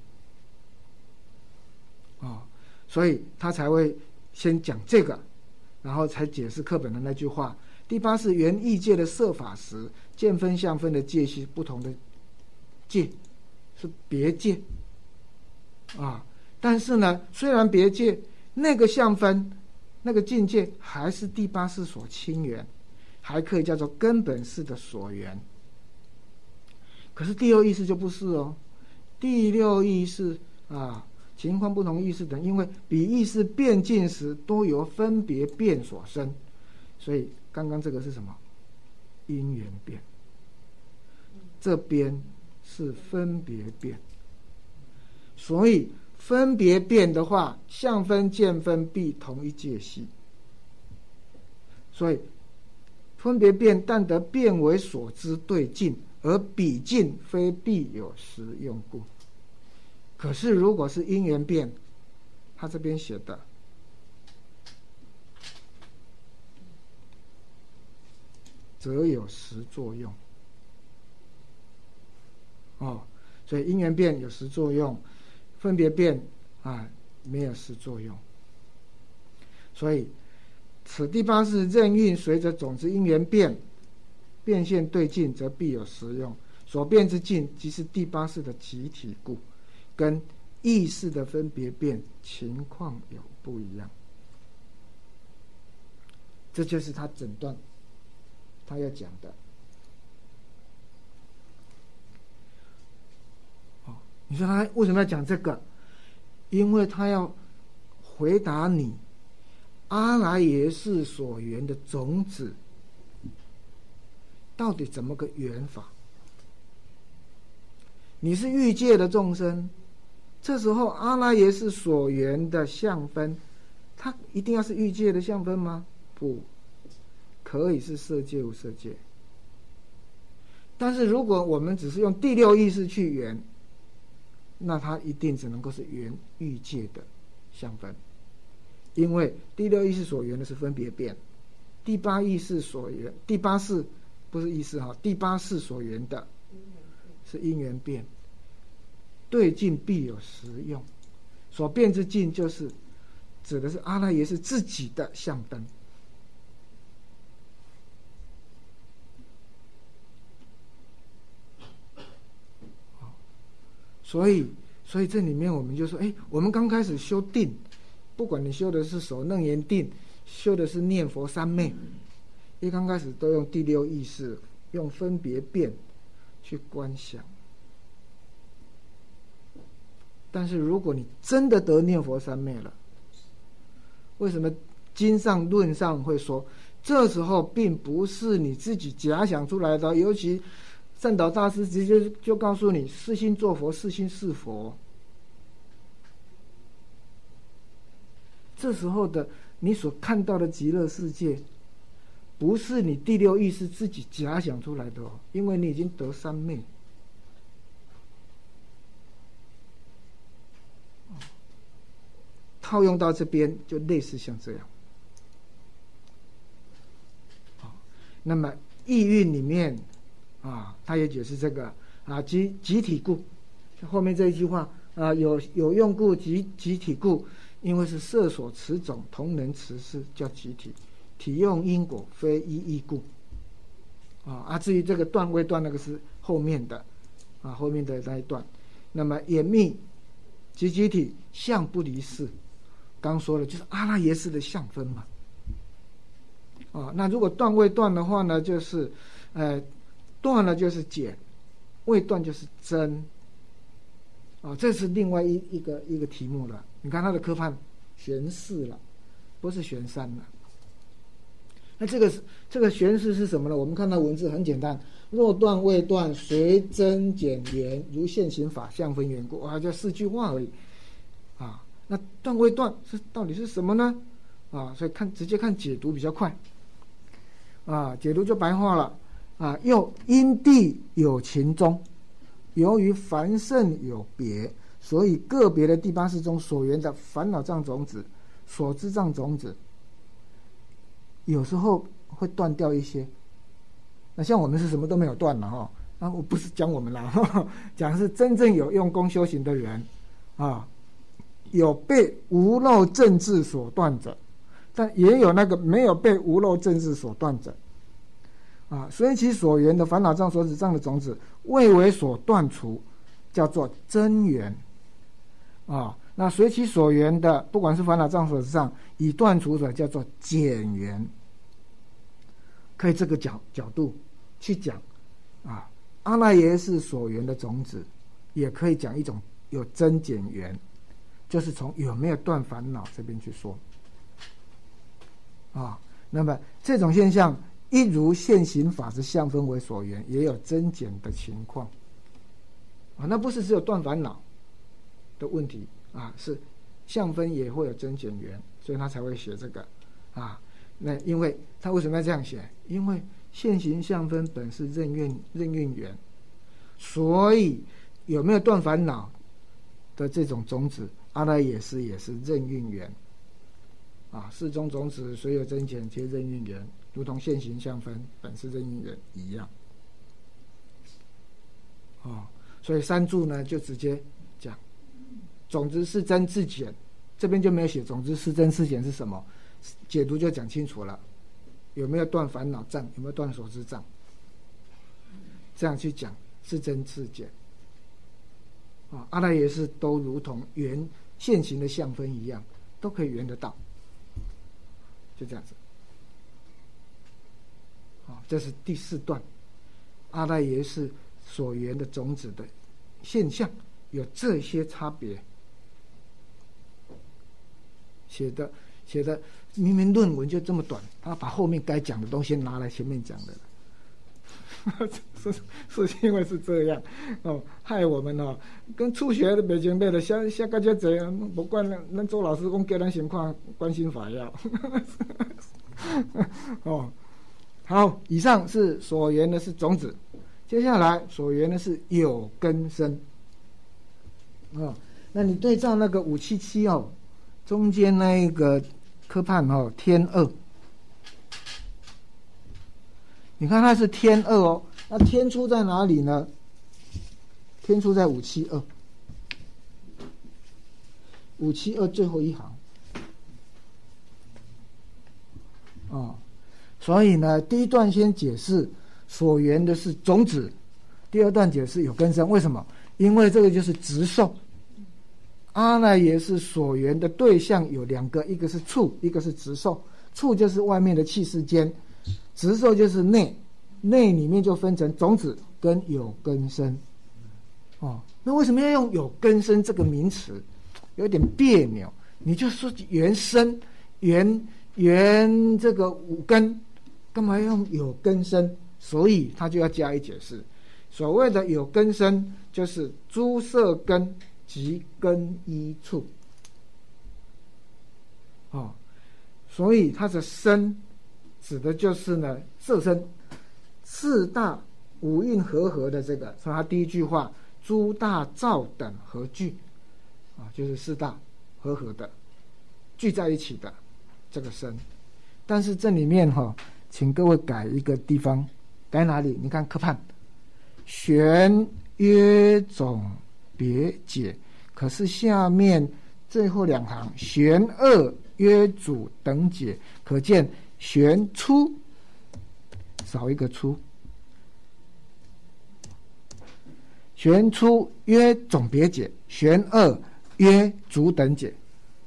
哦，所以他才会先讲这个，然后才解释课本的那句话。第八是原异界的色法时，见分相分的界系不同的界，是别界啊。但是呢，虽然别界，那个相分那个境界还是第八识所亲缘，还可以叫做根本识的所缘。可是第六意识就不是哦，第六意识啊，情况不同意识等，因为彼意识变境时多由分别变所生，所以刚刚这个是什么？因缘变，这边是分别变。所以分别变的话，相分见分必同一界系。所以分别变，但得变为所知对境，而彼境非必有实用故。可是如果是因缘变，他这边写的则有实作用哦，所以因缘变有实作用，分别变啊没有实作用。所以此第八识任运随着种子因缘变，变现对境，则必有实用。所变之境即是第八识的集体故，跟意识的分别变情况有不一样。这就是他整段他要讲的。哦，你说他为什么要讲这个？因为他要回答你阿赖耶识所缘的种子到底怎么个缘法。你是欲界的众生，这时候阿赖耶识所缘的相分，它一定要是欲界的相分吗？不，可以是色界无色界。但是如果我们只是用第六意识去缘，那它一定只能够是缘欲界的相分，因为第六意识所缘的是分别变，第八意识所缘，第八识不是意识哈，第八识所缘的是因缘变，对境必有实用。所变之境就是指的是阿赖耶识自己的相分。所以，所以这里面我们就说，哎，我们刚开始修定，不管你修的是手楞严定，修的是念佛三昧，一刚开始都用第六意识，用分别变去观想。但是如果你真的得念佛三昧了，为什么经上论上会说，这时候并不是你自己假想出来的？尤其善导大师直接就告诉你，是心作佛，是心是佛。这时候的你所看到的极乐世界，不是你第六意识自己假想出来的哦，因为你已经得三昧。套用到这边就类似像这样。那么意蕴里面啊，他也解释这个啊，集集体故，后面这一句话啊，有有用故集集体故，因为是色所持种同能持事，叫集体，体用因果非一义故啊。啊，至于这个断未断，那个是后面的啊，后面的那一段。那么眼密及集体相不离事，刚说了就是阿赖耶识的相分嘛。啊，那如果断未断的话呢，就是呃。断了就是减，未断就是增，啊，这是另外一一个一个题目了。你看它的科判玄四了，不是玄三了。那这个是这个玄四是什么呢？我们看到文字很简单，若断未断，随增减缘，如现行法相分缘故，啊，就四句话而已，啊， 那断未断是到底是什么呢？啊，所以看直接看解读比较快。啊，解读就白话了。啊，又因地有情中，由于凡圣有别，所以个别的第八识中所缘的烦恼障种子、所知障种子，有时候会断掉一些。那像我们是什么都没有断了哈，啊，我不是讲我们啦，呵讲是真正有用功修行的人啊，有被无漏正智所断者，但也有那个没有被无漏正智所断者。啊，随其所缘的烦恼障、所知障的种子未为所断除，叫做真缘。啊，那随其所缘的，不管是烦恼障、所知障已断除者，叫做减缘。可以这个角角度去讲啊，阿赖耶识所缘的种子，也可以讲一种有增减缘，就是从有没有断烦恼这边去说。啊，那么这种现象。一如现行法之相分为所缘，也有增减的情况啊，那不是只有断烦恼的问题啊，是相分也会有增减缘，所以他才会写这个啊。那因为他为什么要这样写？因为现行相分本是任运任运缘，所以有没有断烦恼的这种种子，阿赖耶识也是任运缘啊。四中种子虽有增减，皆任运缘。如同现行相分本是任运缘一样，哦，所以三注呢就直接讲，总之是增是减，这边就没有写总之是增是减是什么，解读就讲清楚了，有没有断烦恼障，有没有断所知障，这样去讲是增是减。啊、哦，阿赖耶识都如同缘现行的相分一样，都可以缘得到，就这样子。啊，这是第四段，阿赖耶识所缘的种子的现象有这些差别。写的写的明明论文就这么短，他把后面该讲的东西拿来前面讲的了。是是因为是这样哦，害我们哦，跟初学的北京辈的下下个就这样，不管咱周老师讲叫咱先看观心法要。哦。好，以上是所缘的是种子，接下来所缘的是有根生。哦，那你对照那个五七七哦，中间那一个科判哦，天二，你看它是天二哦，那天出在哪里呢？天出在五七二，五七二最后一行。哦。所以呢，第一段先解释所缘的是种子，第二段解释有根生。为什么？因为这个就是直受。阿赖耶识所缘的对象有两个，一个是处，一个是直受。处就是外面的气世间，直受就是内，内里面就分成种子跟有根生。哦，那为什么要用有根生这个名词？有点别扭。你就说缘生，缘缘这个五根。干嘛用有根生？所以他就要加以解释。所谓的有根生，就是诸色根及根依处。哦，所以它的生指的就是呢色身，四大五蕴和合的这个。所以他第一句话，诸大照等合聚，啊，就是四大和合的，聚在一起的这个生。但是这里面哈、哦。请各位改一个地方，改哪里？你看科判，玄约总别解，可是下面最后两行玄二约主等解，可见玄出少一个出，玄出约总别解，玄二约主等解。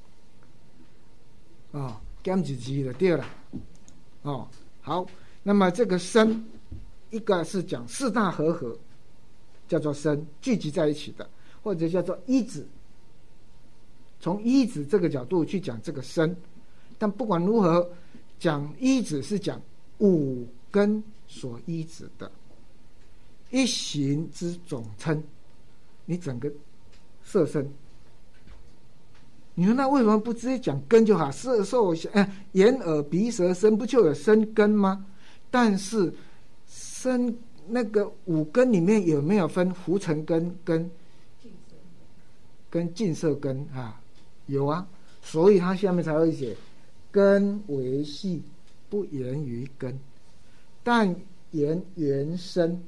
哦，减一字就对了。哦。好，那么这个生，一个是讲四大和合，叫做生，聚集在一起的，或者叫做依止。从依止这个角度去讲这个生，但不管如何，讲依止是讲五根所依止的一行之总称，你整个色身。 你说那为什么不直接讲根就好？色受呃眼耳鼻舌身不就有身根吗？但是身那个五根里面有没有分浮尘根跟跟净色根啊？有啊，所以它下面才会写根为细，不言于根，但言原身，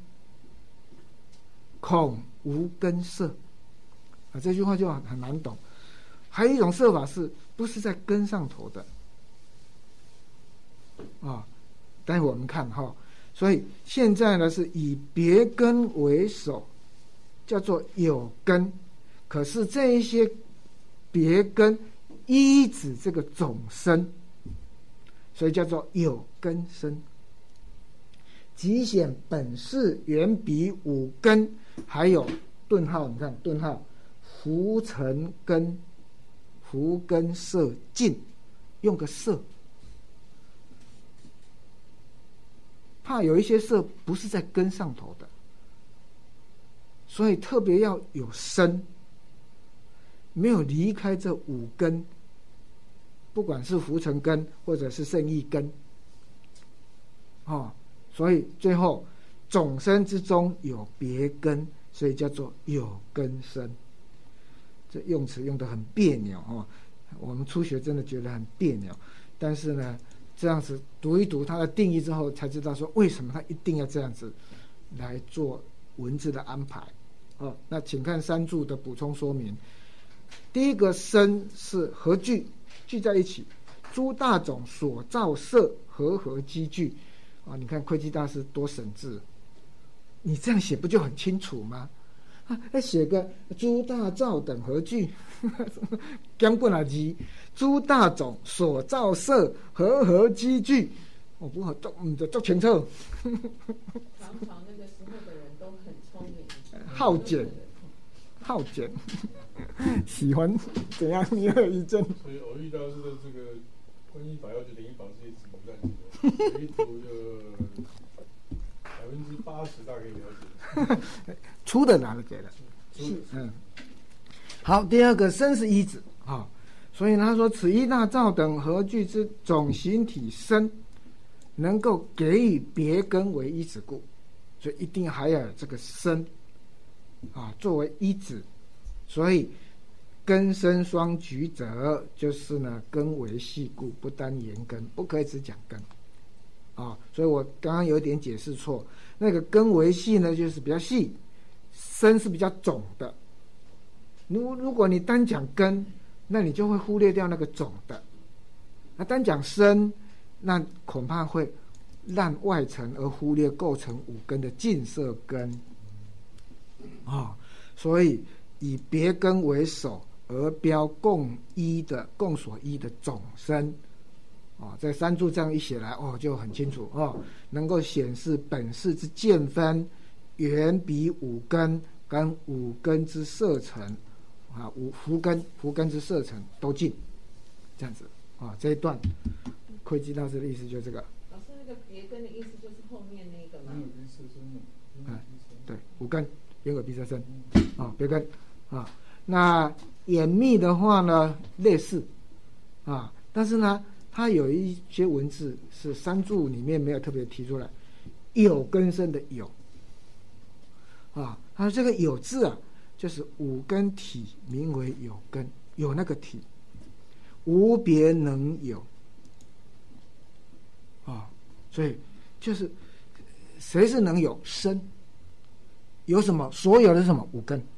恐无根色啊。这句话就很难懂。还有一种设法是不是在根上头的啊？待会我们看哈。所以现在呢是以别根为首，叫做有根。可是这一些别根依止这个总身，所以叫做有根身。即显本是原比五根，还有顿号，你看顿号，浮尘根。浮根色净，用个色，怕有一些色不是在根上头的，所以特别要有身，没有离开这五根，不管是浮尘根或者是圣意根，哦，所以最后总身之中有别根，所以叫做有根身。这用词用得很别扭哦，我们初学真的觉得很别扭，但是呢，这样子读一读它的定义之后，才知道说为什么它一定要这样子来做文字的安排哦。那请看三注的补充说明。第一个身是合聚，聚在一起，诸大种所造色和合积聚啊。你看窥基大师多省字，你这样写不就很清楚吗？啊，写个诸大造等合聚，根本啊字，诸大种所造色和合积聚，我不好做，唔就做清楚。 常常那个时候的人都很聪明， 好简，好简，喜欢怎样？你有意见？ 所以我遇到是这个观音法要就等于法这些字不干净，有一图就百分之八十大概了解。 粗的拿了给了，嗯，好，第二个身是一子啊、哦，所以他说此一大造等合聚之总形体身，能够给予别根为一子故，所以一定还要有这个身啊作为一子，所以根身双举者，就是呢根为细故，不单言根，不可以只讲根啊，所以我刚刚有点解释错，那个根为细呢，就是比较细。身是比较总的，如如果你单讲根，那你就会忽略掉那个总的。那单讲身，那恐怕会烂外层而忽略构成五根的净色根啊、哦。所以以别根为首而标共一的共所依的总身啊、哦，在三注这样一写来哦，就很清楚哦，能够显示本事之见分。原比五根跟五根之色尘啊，五福根福根之色尘都尽，这样子啊，这一段窥基大师的意思就是这个。 老师，那个别根的意思就是后面那个吗？ 嗯，对，五根眼耳鼻舌身啊，别根啊。那眼密的话呢，类似啊，但是呢，它有一些文字是三注里面没有特别提出来，有根身的有。啊，他说这个有字啊，就是五根体名为有根，有那个体，无别能有啊，所以就是谁是能有身？有什么？所有的什么五根，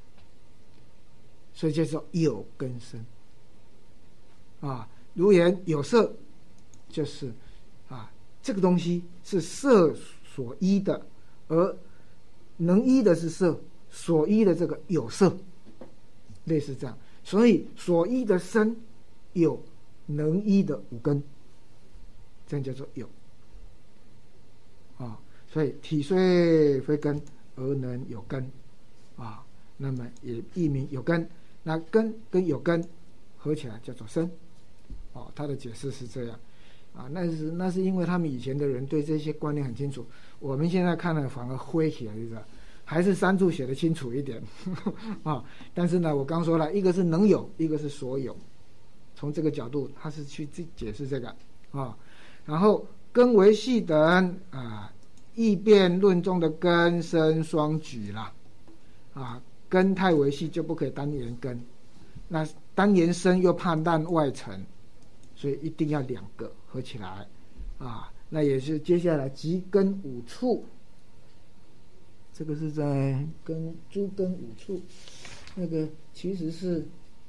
所以叫做有根身啊。如言有色，就是啊，这个东西是色所依的，而能依的是色，所依的这个有色，类似这样，所以所依的身有能依的五根，这样叫做有啊。所以体虽非根而能有根啊，那么也译名有根。那根跟有根合起来叫做身啊，他的解释是这样啊。那是那是因为他们以前的人对这些观念很清楚，我们现在看了反而灰起来，是吧？ 还是三处写得清楚一点啊。但是呢，我刚说了，一个是能有，一个是所有，从这个角度，他是去解释这个啊。然后根为系等啊，异辩论中的根生双举啦啊，根太为系就不可以单言根，那单言生又怕烂外层，所以一定要两个合起来啊。那也是接下来即根五处，这个是在跟诸根五处，那个其实是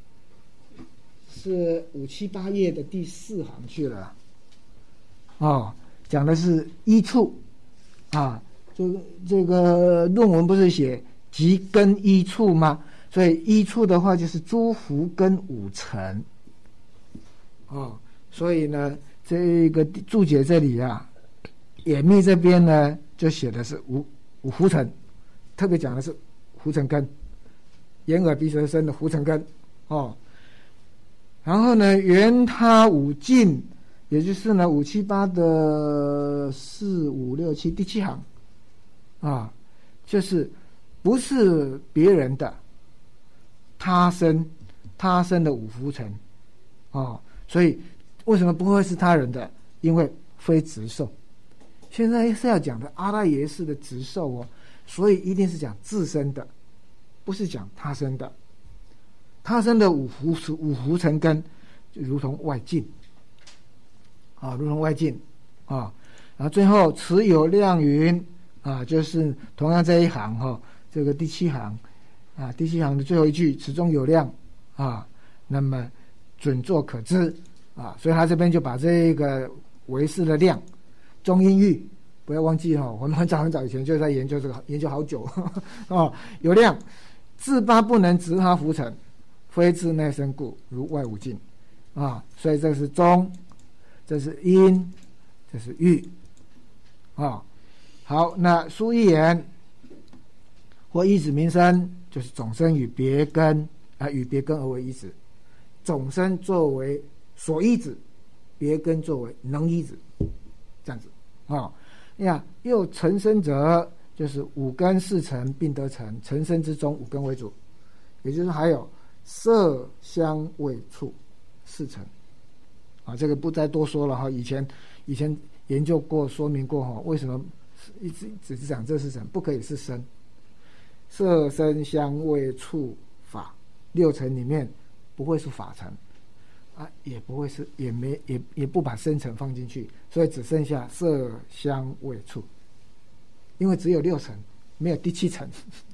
是五七八页的第四行去了哦，讲的是一处啊，这个这个论文不是写即根一处吗？所以一处的话就是诸福根五层哦，所以呢，这个注解这里啊，演密这边呢就写的是五五浮尘，特别讲的是浮尘根，眼耳鼻舌身的浮尘根哦。然后呢，圆他五境，也就是呢五七八的四五六七第七行啊，就是不是别人的他生，他生的五浮尘哦，所以为什么不会是他人的？因为非直受。现在是要讲的阿赖耶识的直受哦，所以一定是讲自身的，不是讲他生的。他生的五浮五浮尘根就如同外境啊，如同外境啊。然后最后持有量云啊，就是同样这一行哈、哦，这个第七行啊，第七行的最后一句，此中有量啊，那么准作可知啊，所以他这边就把这个唯识的量中阴域，不要忘记哈、哦，我们很早很早以前就在研究这个，研究好久哦，有量自八不能直他浮尘，非自内生故，如外无境啊，所以这是中，这是阴，这是域啊。好，那书一言或依止名生，就是总生与别根啊，与别根而为依止，总生作为所依止，别根作为能依止，这样子啊。呀，又成生者，就是五根四尘并得成，成生之中五根为主，也就是还有色香味触四尘啊，这个不再多说了哈。以前以前研究过说明过哈，为什么一直只是讲这四尘不可以是身？色声香味触法六尘里面不会是法尘啊，也不会是也没也也不把声尘放进去，所以只剩下色香味触，因为只有六尘，没有第七层。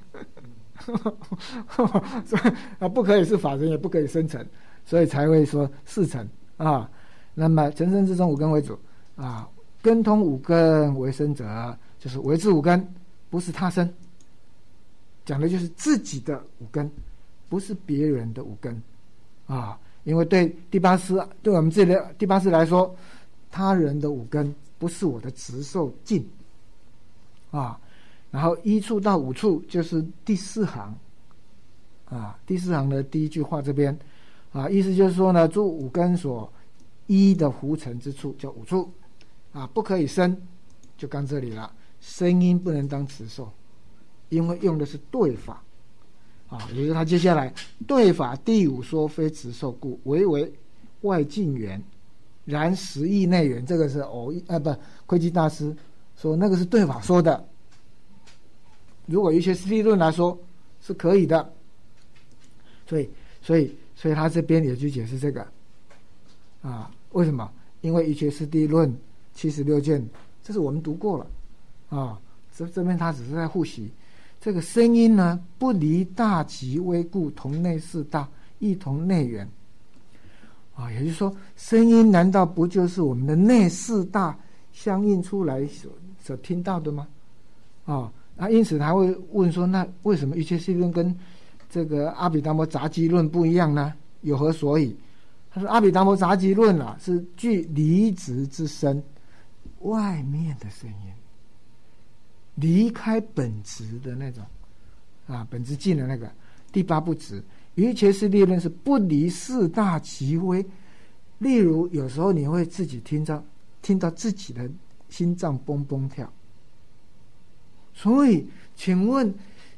所以啊，不可以是法尘，也不可以生尘，所以才会说四尘啊。那么成生之中五根为主啊，根通五根为生者，就是为之五根，不是他生，讲的就是自己的五根，不是别人的五根啊。因为对第八识，对我们这里第八识来说，他人的五根不是我的直受境啊。然后一处到五处就是第四行啊，第四行的第一句话这边啊，意思就是说呢，诸五根所依的浮尘之处叫五处啊，不可以生，就刚这里了，声音不能当直受，因为用的是对法啊，也就是他接下来对法第五说非直受故，唯为外境缘，然实义内缘，这个是偶啊不窥基大师说那个是对法说的。如果一切实地论来说是可以的，所以所以所以他这边也去解释这个啊，为什么？因为一切实地论七十六卷，这是我们读过了啊，这这边他只是在复习这个声音呢，不离大极微故，同内四大，亦同内缘啊，也就是说，声音难道不就是我们的内四大相应出来所所听到的吗？啊。啊，因此他会问说，那为什么一切实地论跟这个阿毗达摩杂集论不一样呢？有何所以？他说阿毗达摩杂集论啊，是具离执之声，外面的声音，离开本质的那种啊，本质境的那个第八不执。一切实地论是不离四大极微，例如有时候你会自己听到听到自己的心脏蹦蹦跳。所以请问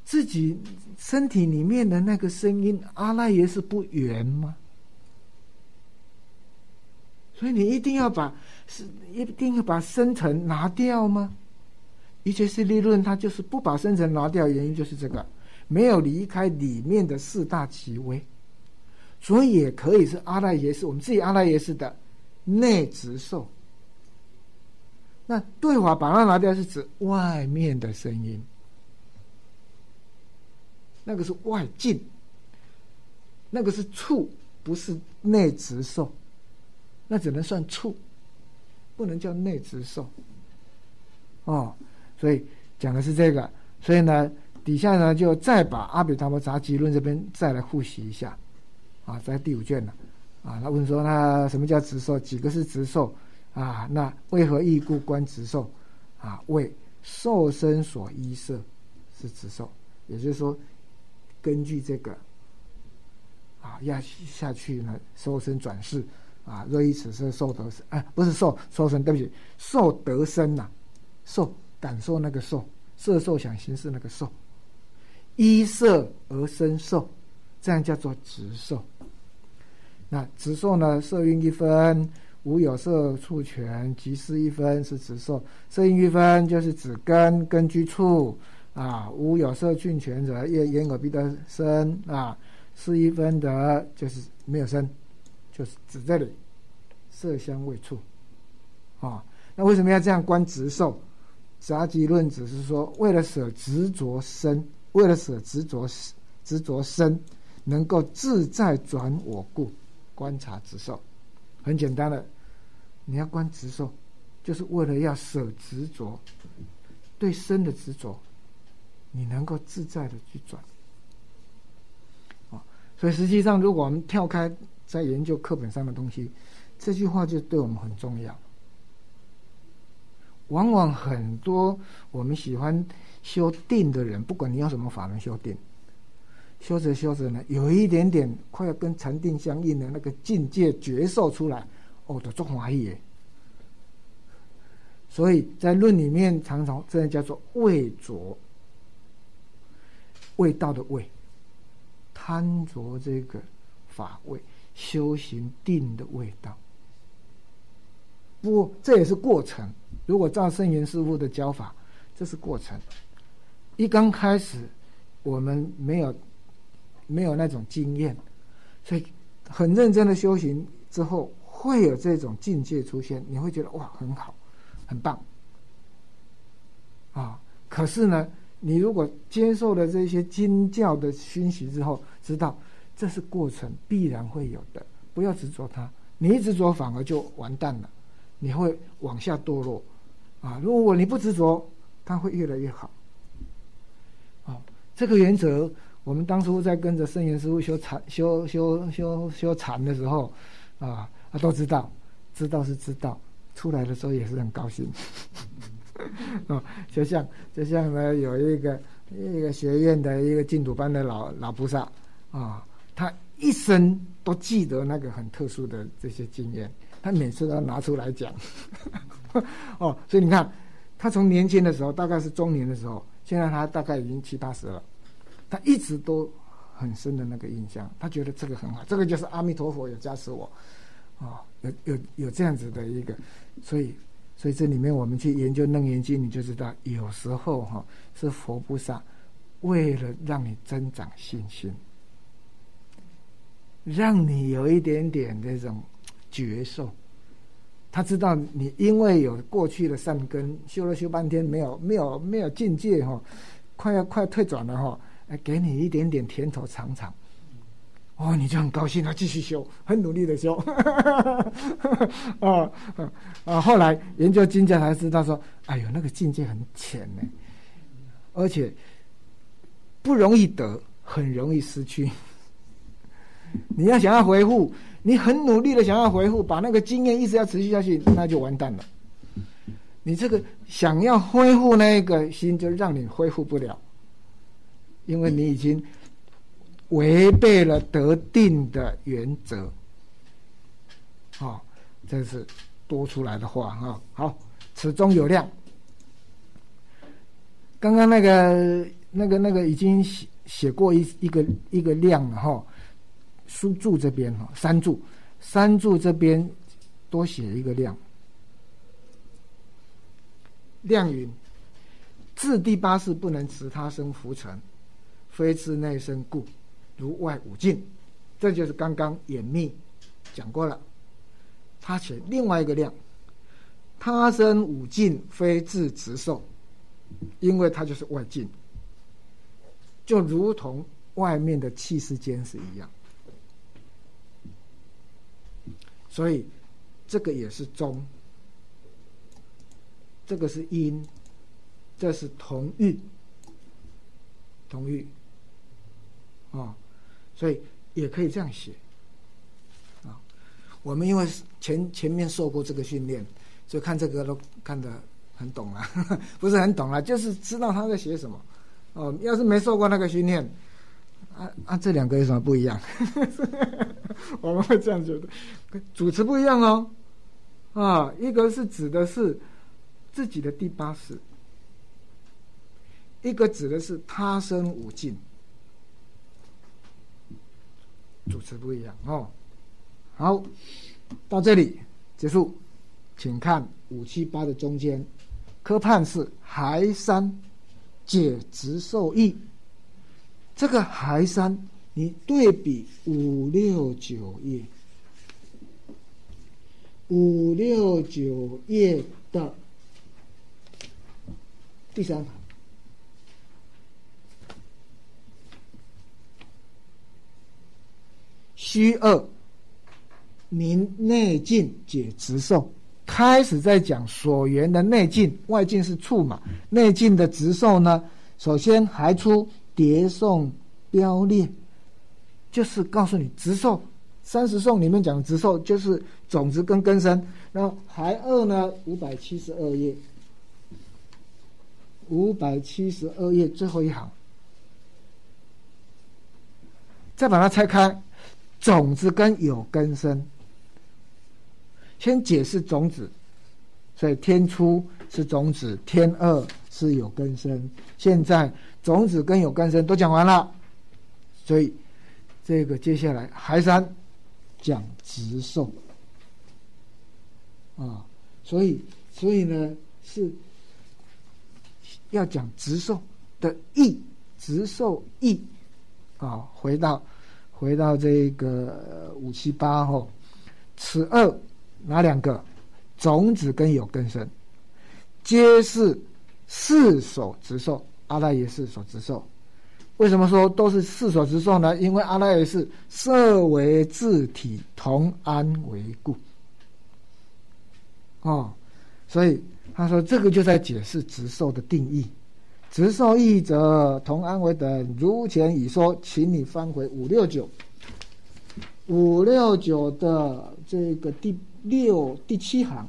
自己身体里面的那个声音，阿赖耶识不圆吗？所以你一定要把是一定要把生成拿掉吗？一切势力论它就是不把生成拿掉，原因就是这个，没有离开里面的四大极微，所以也可以是阿赖耶识，我们自己阿赖耶识的内执受。那对法把它拿掉是指外面的声音，那个是外境，那个是触，不是内执受，那只能算触，不能叫内执受哦。所以讲的是这个，所以呢底下呢就再把阿毗达摩杂集论这边再来复习一下啊，在第五卷了啊。他问说那什么叫执受，几个是执受啊？那为何义故观执受啊？为受身所依摄是执受，也就是说根据这个啊要下去呢受身转世啊，若依此色受得身，哎，不是受受身，对不起，受得身呐、啊，受感受那个受，色受想行识那个受，依色而生受，这样叫做执受。那执受呢，色蕴一分，无有色处权，即是一分是执受。色蕴一分就是指根根居处啊，无有色处权者，业眼耳鼻得身啊，是一分的就是没有身，就是指这里色香味触啊。那为什么要这样观执受？杂集论只是说，为了舍执着身，为了舍执着执着身，能够自在转我故，观察执受。很简单的，你要观执受，就是为了要舍执着，对身的执着，你能够自在的去转。哦，所以实际上，如果我们跳开在研究课本上的东西，这句话就对我们很重要。往往很多我们喜欢修定的人，不管你用什么法门修定，修着修着呢，有一点点快要跟禅定相应的那个境界觉受出来，哦，都做欢喜耶。所以在论里面常常这样叫做味着，味道的味，贪着这个法味，修行定的味道。不过这也是过程，如果照圣元师父的教法，这是过程。一刚开始我们没有没有那种经验，所以很认真的修行之后，会有这种境界出现，你会觉得哇很好很棒啊。可是呢，你如果接受了这些经教的熏习之后，知道这是过程，必然会有的，不要执着它，你一执着反而就完蛋了，你会往下堕落啊！如果你不执着，它会越来越好。啊，这个原则，我们当初在跟着圣严师父修禅、修修修修禅的时候，啊，都知道，知道是知道，出来的时候也是很高兴。哦，就像就像呢，有一个一个学院的一个净土班的老老菩萨啊，他一生都记得那个很特殊的这些经验。他每次都要拿出来讲哦，所以你看他从年轻的时候大概是中年的时候，现在他大概已经七八十了，他一直都很深的那个印象，他觉得这个很好，这个就是阿弥陀佛有加持我哦，有有有这样子的一个，所以所以这里面我们去研究楞严经，你就知道有时候哈、哦、是佛菩萨为了让你增长信心，让你有一点点这种觉受，他知道你因为有过去的善根，修了修半天没有没有没有境界哈、哦，快要快退转了哈、哦，给你一点点甜头尝尝，哦，你就很高兴，他继续修，很努力的修，哦啊，后来研究经教才知道说，哎呦，那个境界很浅呢，而且不容易得，很容易失去。你要想要回复，你很努力的想要回复，把那个经验一直要持续下去，那就完蛋了。你这个想要恢复那个心，就让你恢复不了，因为你已经违背了得定的原则。哦，这是多出来的话哈、哦。好，此中有量。刚刚那个那个那个已经写写过一一个一个量了哈，书注这边哈，三注三注这边多写一个量。量云：自第八世不能持他生浮沉，非自内生故，如外五境。这就是刚刚演密讲过了。他写另外一个量：他生五境，非自直受，因为它就是外境，就如同外面的气世间是一样。所以这个也是中，这个是阴，这是同域，同域啊，所以也可以这样写啊。我们因为前前面受过这个训练，所以看这个都看得很懂了，不是很懂了，就是知道他在写什么。哦，要是没受过那个训练，啊啊，这两个有什么不一样？我们会这样觉得，主词不一样哦。啊，一个是指的是自己的第八识，一个指的是他生五境，主词不一样哦。好，到这里结束，请看五七八的中间，科判是还三解直受义。这个还三，你对比五六九页，五六九页的第三行，虚二明内境解直受，开始在讲所缘的内境，外境是处嘛，内境的直受呢，首先还出叠诵标列，就是告诉你直受，三十颂里面讲的直受就是种子跟根生。然后还二呢，五百七十二页，五百七十二页最后一行，再把它拆开，种子跟有根生。先解释种子，所以天初是种子，天二是有根生。现在种子跟有根生都讲完了，所以这个接下来还三讲直受啊，所以所以呢是要讲直受的义，直受义啊。回到回到这个五七八后，此二哪两个？种子跟有根生，皆是四所直受，阿赖耶识所直受。为什么说都是四所直受呢？因为阿赖耶识色为自体，同安为故。哦，所以他说这个就在解释直受的定义。直受义者，同安为等，如前已说，请你翻回五六九，五六九的这个第六第七行，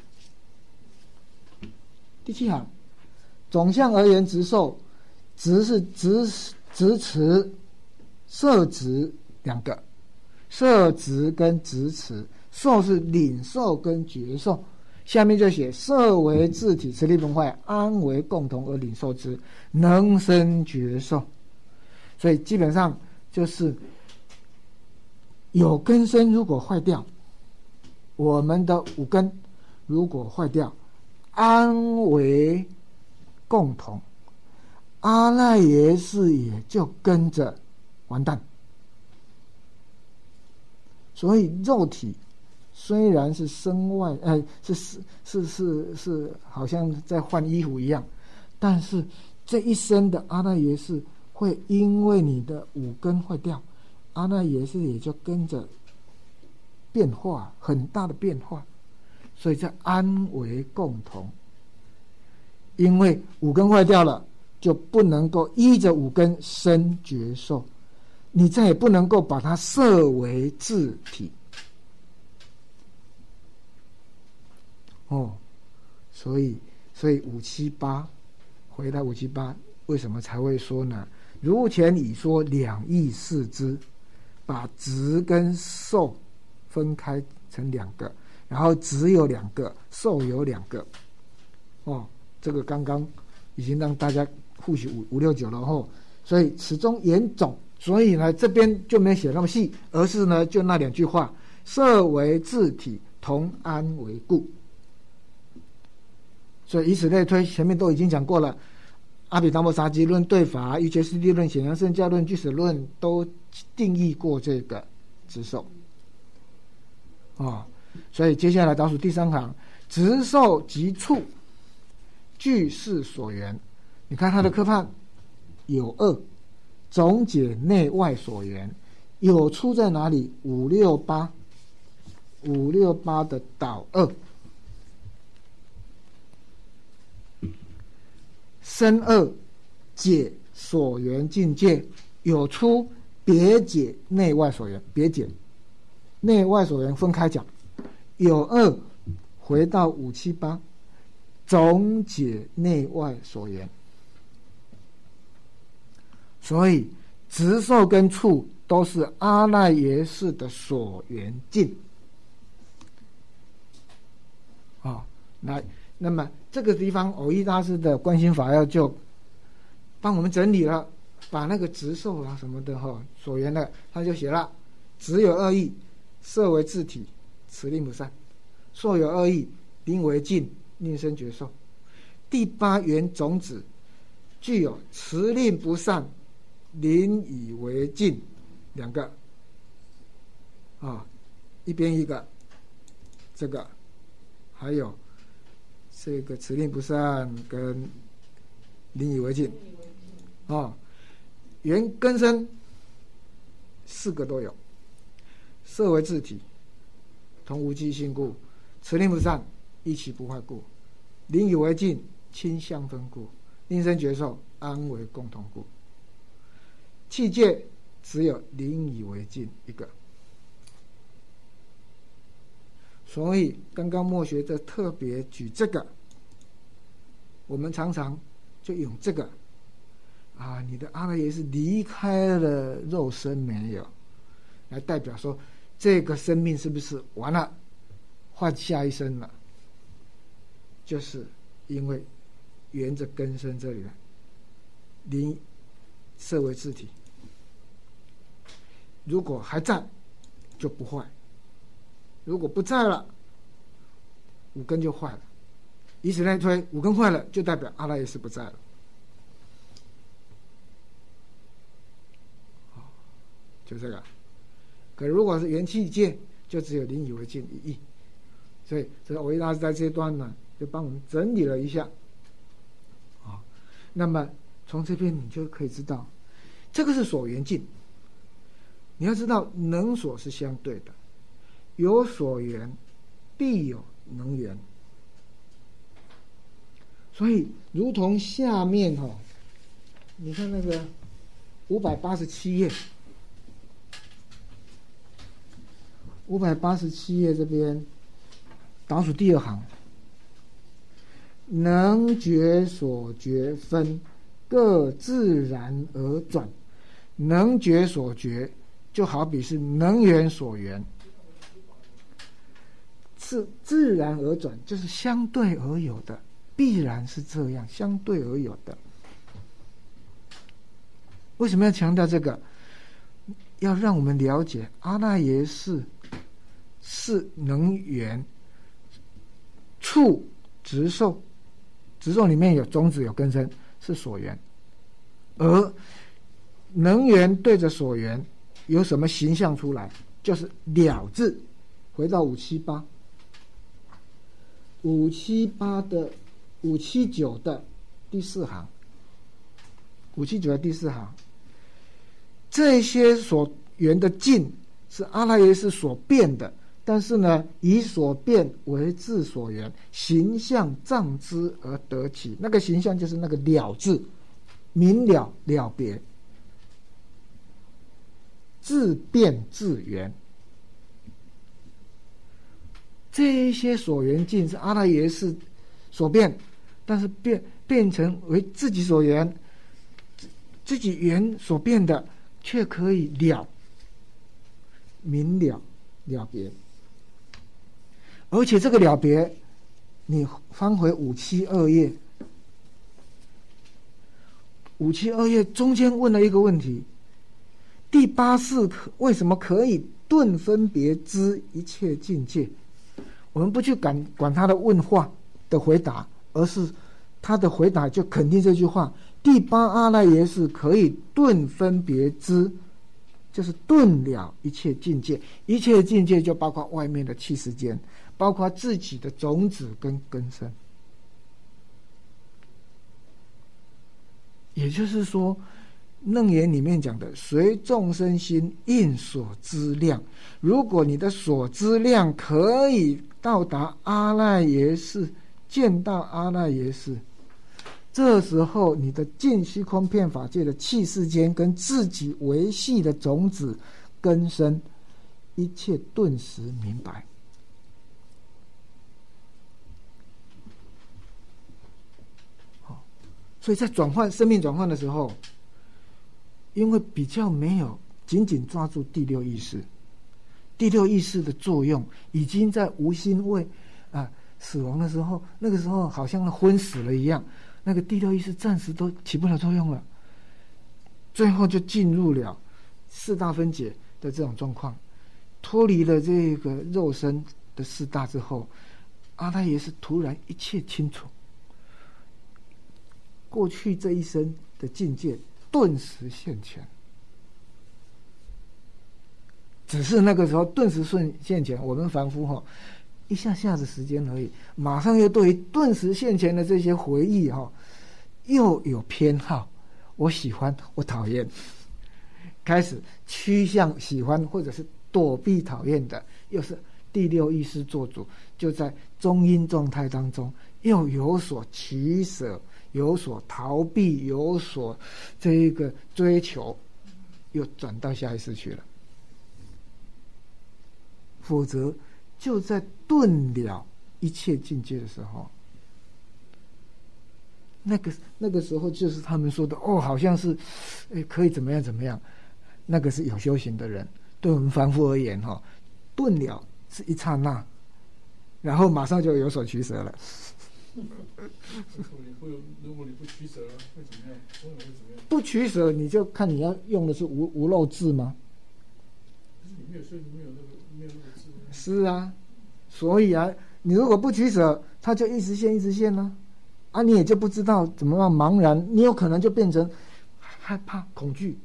第七行，总相而言，直受，直是直直持、摄执两个，摄执跟直持，受是领受跟觉受。下面就写色为自体，持力崩坏，安为共同而领受之，能生觉受。所以基本上就是有根生如果坏掉，我们的五根如果坏掉，安为共同，阿赖耶识也就跟着完蛋。所以肉体虽然是身外，呃，是是是是是，好像在换衣服一样，但是这一生的阿赖耶识会因为你的五根坏掉，阿赖耶识也就跟着变化，很大的变化。所以叫安为共同，因为五根坏掉了，就不能够依着五根生觉受，你再也不能够把它摄为自体。哦，所以所以五七八，回到五七八，为什么才会说呢？如前已说两义视之，把直跟受分开成两个，然后直有两个，受有两个。哦，这个刚刚已经让大家复习五五六九了后，所以此中言总，所以呢这边就没写那么细，而是呢就那两句话：色为自体，同安为故。所以以此类推，前面都已经讲过了。阿毗达摩杂集论、对法、瑜伽师地论、显扬圣教论、俱舍论都定义过这个执受。哦，所以接下来倒数第三行，执受即处，俱是所缘。你看他的科判有二，总解内外所缘。有出在哪里？五六八，五六八的导二。深二解所缘境界，有出别解内外所缘，别解内外所缘分开讲。有二回到五七八，总解内外所缘。所以执受跟处都是阿赖耶识的所缘境。啊，来。那么这个地方藕益大师的观心法要就帮我们整理了，把那个执受啊什么的哈所缘的，他就写了：执有二义，色为自体，此令不善；受有二义，名为境，令生觉受。第八缘种子具有持令不善，临以为境两个啊，一边一个，这个还有。这个持令不善跟临以为境啊，缘根生四个都有。色为自体，同无记性故；持令不善，一起不坏故；临以为境，亲相分故；令生觉受，安为共同故。器界只有临以为境一个。所以刚刚墨学者特别举这个，我们常常就用这个啊，你的阿赖耶识离开了肉身没有，来代表说这个生命是不是完了，换下一生了？就是因为沿着根生这里来，临色为自体，如果还在就不坏。如果不在了，五根就坏了。以此类推，五根坏了，就代表阿赖耶识不在了。就这个。可如果是元气界，就只有临以为境一义。所以，这个藕益大师在这一段呢，就帮我们整理了一下。啊，那么从这边你就可以知道，这个是所缘境。你要知道，能所是相对的。有所缘必有能缘，所以如同下面哈、哦，你看那个五百八十七页，五百八十七页这边倒数第二行，能觉所觉分，各自然而转。能觉所觉，就好比是能缘所缘。是自然而转，就是相对而有的，必然是这样，相对而有的。为什么要强调这个？要让我们了解阿赖耶识是能缘，处执受，执受里面有种子有根生，是所缘，而能缘对着所缘有什么形象出来？就是了字。回到五七八。五七八的五七九的第四行，五七九的第四行，这些所缘的境是阿赖耶识所变的，但是呢，以所变为自所缘，形象障之而得起。那个形象就是那个了字，明了了别，自变自缘。这些所缘境是阿赖耶识所变，但是变变成为自己所缘，自己缘所变的，却可以了明了了别。而且这个了别，你翻回五七二页， 五七二页中间问了一个问题：第八世为什么可以顿分别知一切境界？我们不去管管他的问话的回答，而是他的回答就肯定这句话：第八阿赖耶识可以顿分别知，就是顿了一切境界。一切境界就包括外面的气世间，包括自己的种子跟根生。也就是说，楞严里面讲的随众生心应所知量，如果你的所知量可以到达阿赖耶识，见到阿赖耶识，这时候你的尽虚空遍法界的气世间跟自己维系的种子根生，一切顿时明白。所以在转换生命转换的时候，因为比较没有紧紧抓住第六意识，第六意识的作用已经在无心位啊死亡的时候，那个时候好像昏死了一样，那个第六意识暂时都起不了作用了，最后就进入了四大分解的这种状况，脱离了这个肉身的四大之后，阿赖耶识突然一切清楚，过去这一生的境界顿时现前。只是那个时候顿时瞬现前，我们凡夫哈、哦、一下下的时间而已，马上又对于顿时现前的这些回忆哈、哦、又有偏好，我喜欢，我讨厌，开始趋向喜欢或者是躲避讨厌的，又是第六意识做主，就在中阴状态当中又有所取舍，有所逃避，有所这个追求，又转到下一世去了。否则就在顿了一切境界的时候，那个那个时候就是他们说的哦，好像是诶可以怎么样怎么样，那个是有修行的人。对我们凡夫而言哈、哦，顿了是一刹那，然后马上就有所取舍了。 如果你不取舍会怎么样？会怎么样？ 不取舍，你就看你要用的是无无漏智吗？ 你没有说你没有那个没有那个智。 是啊，所以啊，你如果不取舍，它就一直现一直现呢、啊，啊，你也就不知道怎么样茫然，你有可能就变成害怕、恐惧，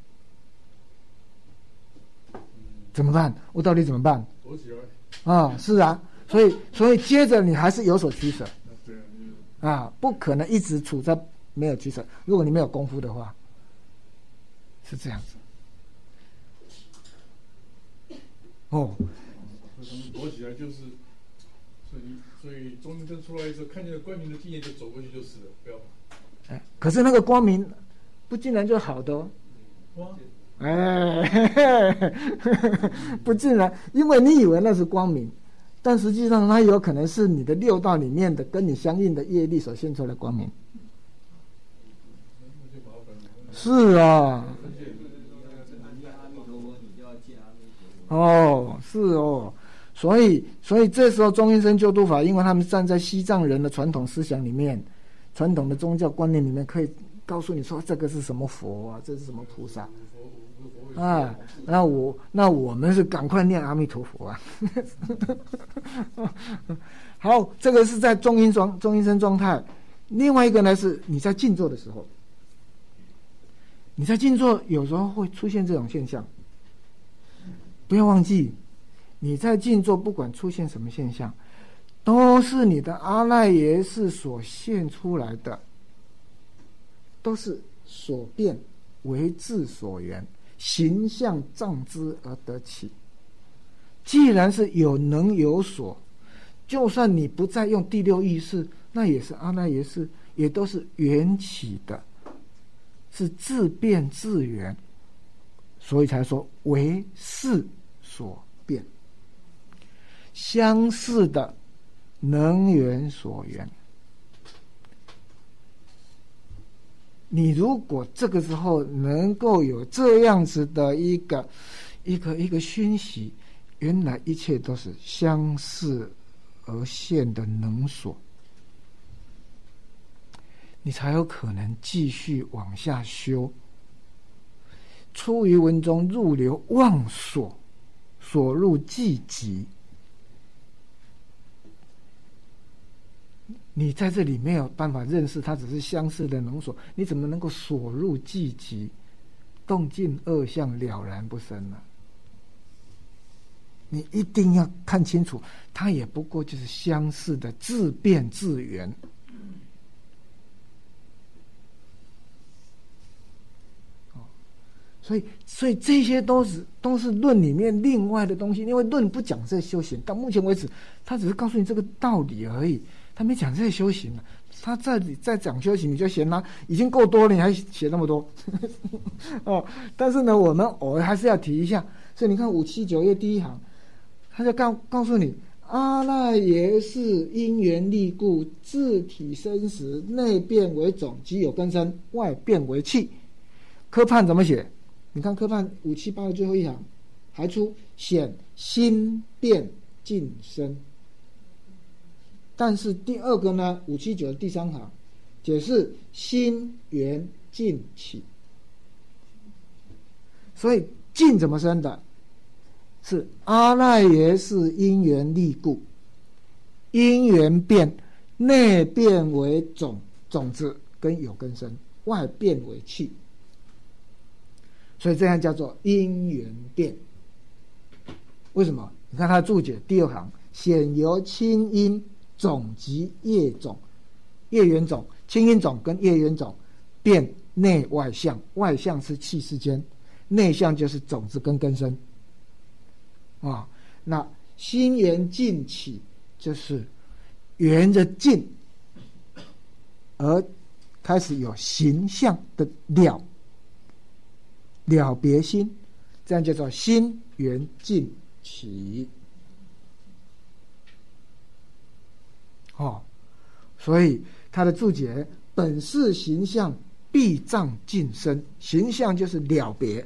怎么办？我到底怎么办？ 躲起来啊！是啊，所以所以接着你还是有所取舍。啊，不可能一直处在没有取舍。如果你没有功夫的话，是这样子。哦， 躲起来就是，所以所以中阴身出来之后，看见了光明的经验就走过去就是了，不要怕。 哎，可是那个光明不尽然就好的哦。 哇， 哎，不尽然，因为你以为那是光明。但实际上它有可能是你的六道里面的跟你相应的业力所现出来的光明。是啊，哦，是哦，所以所以这时候中阴身救度法，因为他们站在西藏人的传统思想里面，传统的宗教观念里面，可以告诉你说这个是什么佛啊，这是什么菩萨啊，那我那我们是赶快念阿弥陀佛啊。好，这个是在中阴状中阴身状态。另外一个呢，是你在静坐的时候，你在静坐有时候会出现这种现象。不要忘记，你在静坐不管出现什么现象，都是你的阿赖耶识所现出来的，都是所变为智所缘，形象障之而得起。既然是有能有所，就算你不再用第六意识，那也是阿赖耶识，也都是缘起的，是自变自缘，所以才说为事所变，相似的能缘所缘。你如果这个时候能够有这样子的一个一个一个熏习，原来一切都是相似而现的能所。 你才有可能继续往下修。出于文中，入流忘所，所入寂极。你在这里没有办法认识它，只是相似的能所，你怎么能够所入寂极，动尽恶相，了然不生呢？你一定要看清楚，它也不过就是相似的自变自圆。所以，所以这些都是都是论里面另外的东西，因为论不讲这修行，到目前为止，他只是告诉你这个道理而已，他没讲这些修行。他在在讲修行，你就嫌他已经够多了，你还写那么多哦。但是呢，我们偶尔还是要提一下。所以你看五七九页第一行，他就告告诉你，阿赖耶识因缘力故，自体生时，内变为种，即有根生，外变为气。科判怎么写？你看科判五七八的最后一行，还出显心变尽生。但是第二个呢，五七九的第三行解释心缘尽起。所以尽怎么生的？是阿赖耶识因缘力故，因缘变，内变为种种子跟有根生，外变为气。所以这样叫做因缘变。为什么？你看他的注解第二行，显由清因种及业种，业缘种、清因种跟业缘种变内外相，外相是气世间，内相就是种子跟根生啊。那心缘尽起，就是缘着尽而开始有形象的了。了别心，这样叫做心缘尽起。哦，所以他的注解，本是形象必障尽生，形象就是了别。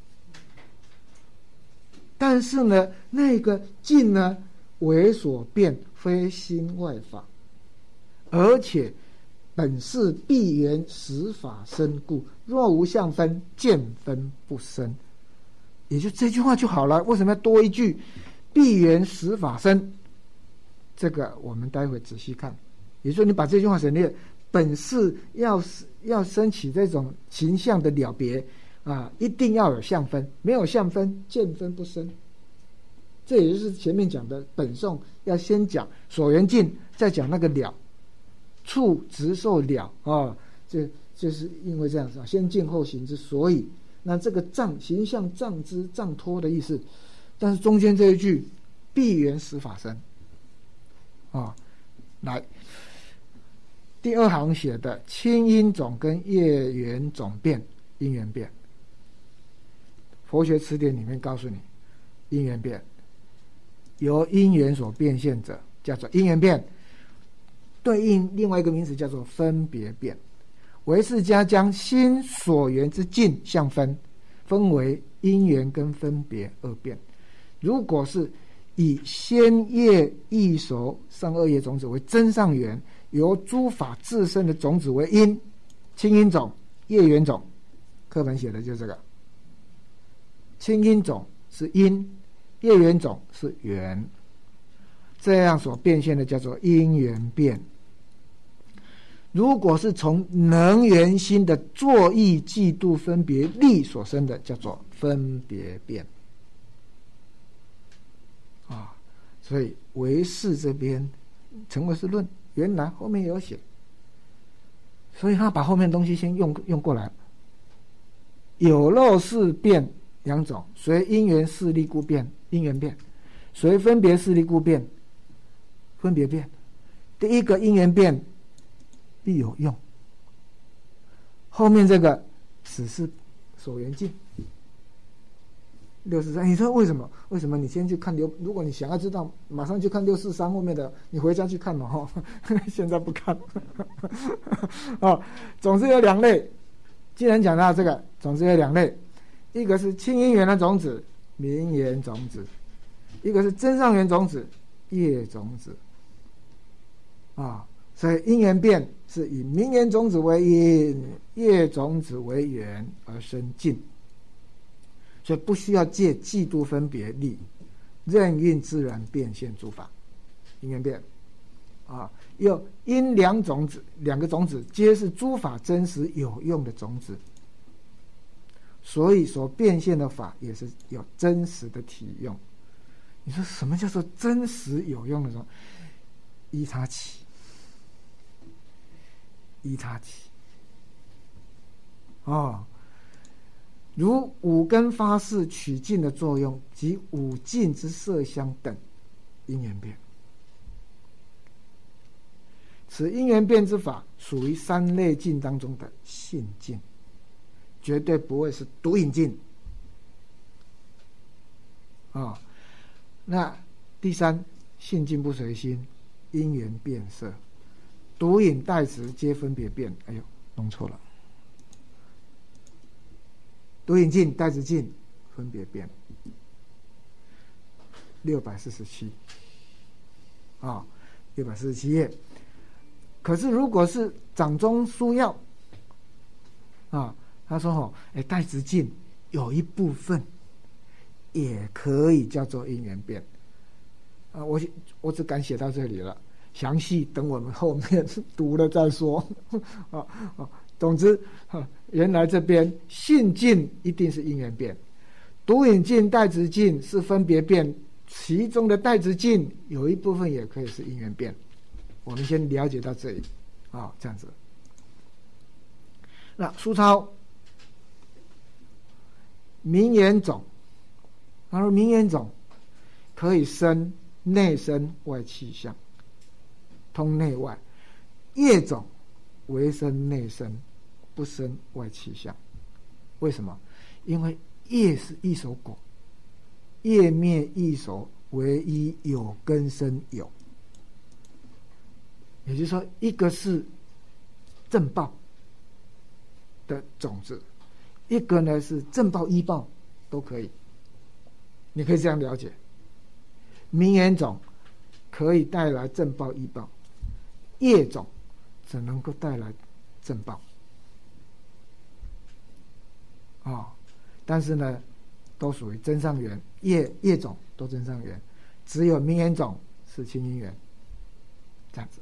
但是呢，那个尽呢，为所变，非心外法，而且本是必缘实法生故，若无相分，见分不生。也就这句话就好了，为什么要多一句必缘实法生？这个我们待会仔细看。也就是说，你把这句话省略，本是要要升起这种形象的了别啊，一定要有相分，没有相分，见分不生。这也就是前面讲的本颂要先讲所缘尽，再讲那个了。处直受了啊，这就是因为这样子啊，先尽后行之，所以那这个障形象障之障脱的意思，但是中间这一句必缘实法生啊，来第二行写的清因种跟业缘种变，因缘变，佛学词典里面告诉你，因缘变由因缘所变现者叫做因缘变。对应另外一个名词叫做分别变。唯识家将心所缘之尽相分，分为因缘跟分别二变。如果是以先业异熟上恶业种子为真上缘，由诸法自身的种子为因，清因种、业缘种，课本写的就是这个。清因种是因，业缘种是缘，这样所变现的叫做因缘变。如果是从能缘心的作意嫉妒分别力所生的，叫做分别变啊。所以唯识这边成唯识论原来后面也有写，所以他把后面东西先用用过来。有漏识变两种，随因缘势力故变，因缘变；随分别势力故变，分别变。第一个因缘变必有用，后面这个只是所缘尽。六四三，你说为什么？为什么？你先去看六，如果你想要知道，马上去看六四三后面的，你回家去看嘛哈，现在不看。哦，种子有两类，既然讲到这个，种子有两类，一个是清因缘的种子，名缘种子；一个是真上缘种子，业种子。啊。 所以因缘变是以名言种子为因，业种子为缘而生尽，所以不需要借嫉妒分别力，任运自然变现诸法。因缘变啊，又因两种子，两个种子皆是诸法真实有用的种子，所以所变现的法也是有真实的体用。你说什么叫做真实有用的种？依他起，依他起哦，如五根发誓取境的作用及五境之色相等，因缘变。此因缘变之法属于三类境当中的性境，绝对不会是独引境啊、哦。那第三，性境不随心，因缘变色，独引代持皆分别变。哎呦，弄错了，独引境、代持境分别变。六百四十七啊，六百四十七页。可是如果是掌中枢要啊，他说哦，哎，代持境有一部分也可以叫做因缘变啊。我我只敢写到这里了，详细等我们后面读了再说啊啊。总之，啊、原来这边性境一定是因缘变，独引境、代持境是分别变，其中的代持境有一部分也可以是因缘变。我们先了解到这里啊，这样子。那书抄名言种，他说名言种可以生内生外气象，通内外；业种为生内生，不生外气象。为什么？因为业是一手果，业灭一手，唯一有根生有。也就是说，一个是正报的种子，一个呢是正报依报，都可以。你可以这样了解，名言种可以带来正报依报，业种只能够带来正报啊、哦。但是呢，都属于真上缘，业业种都真上缘，只有名言种是清因缘，这样子。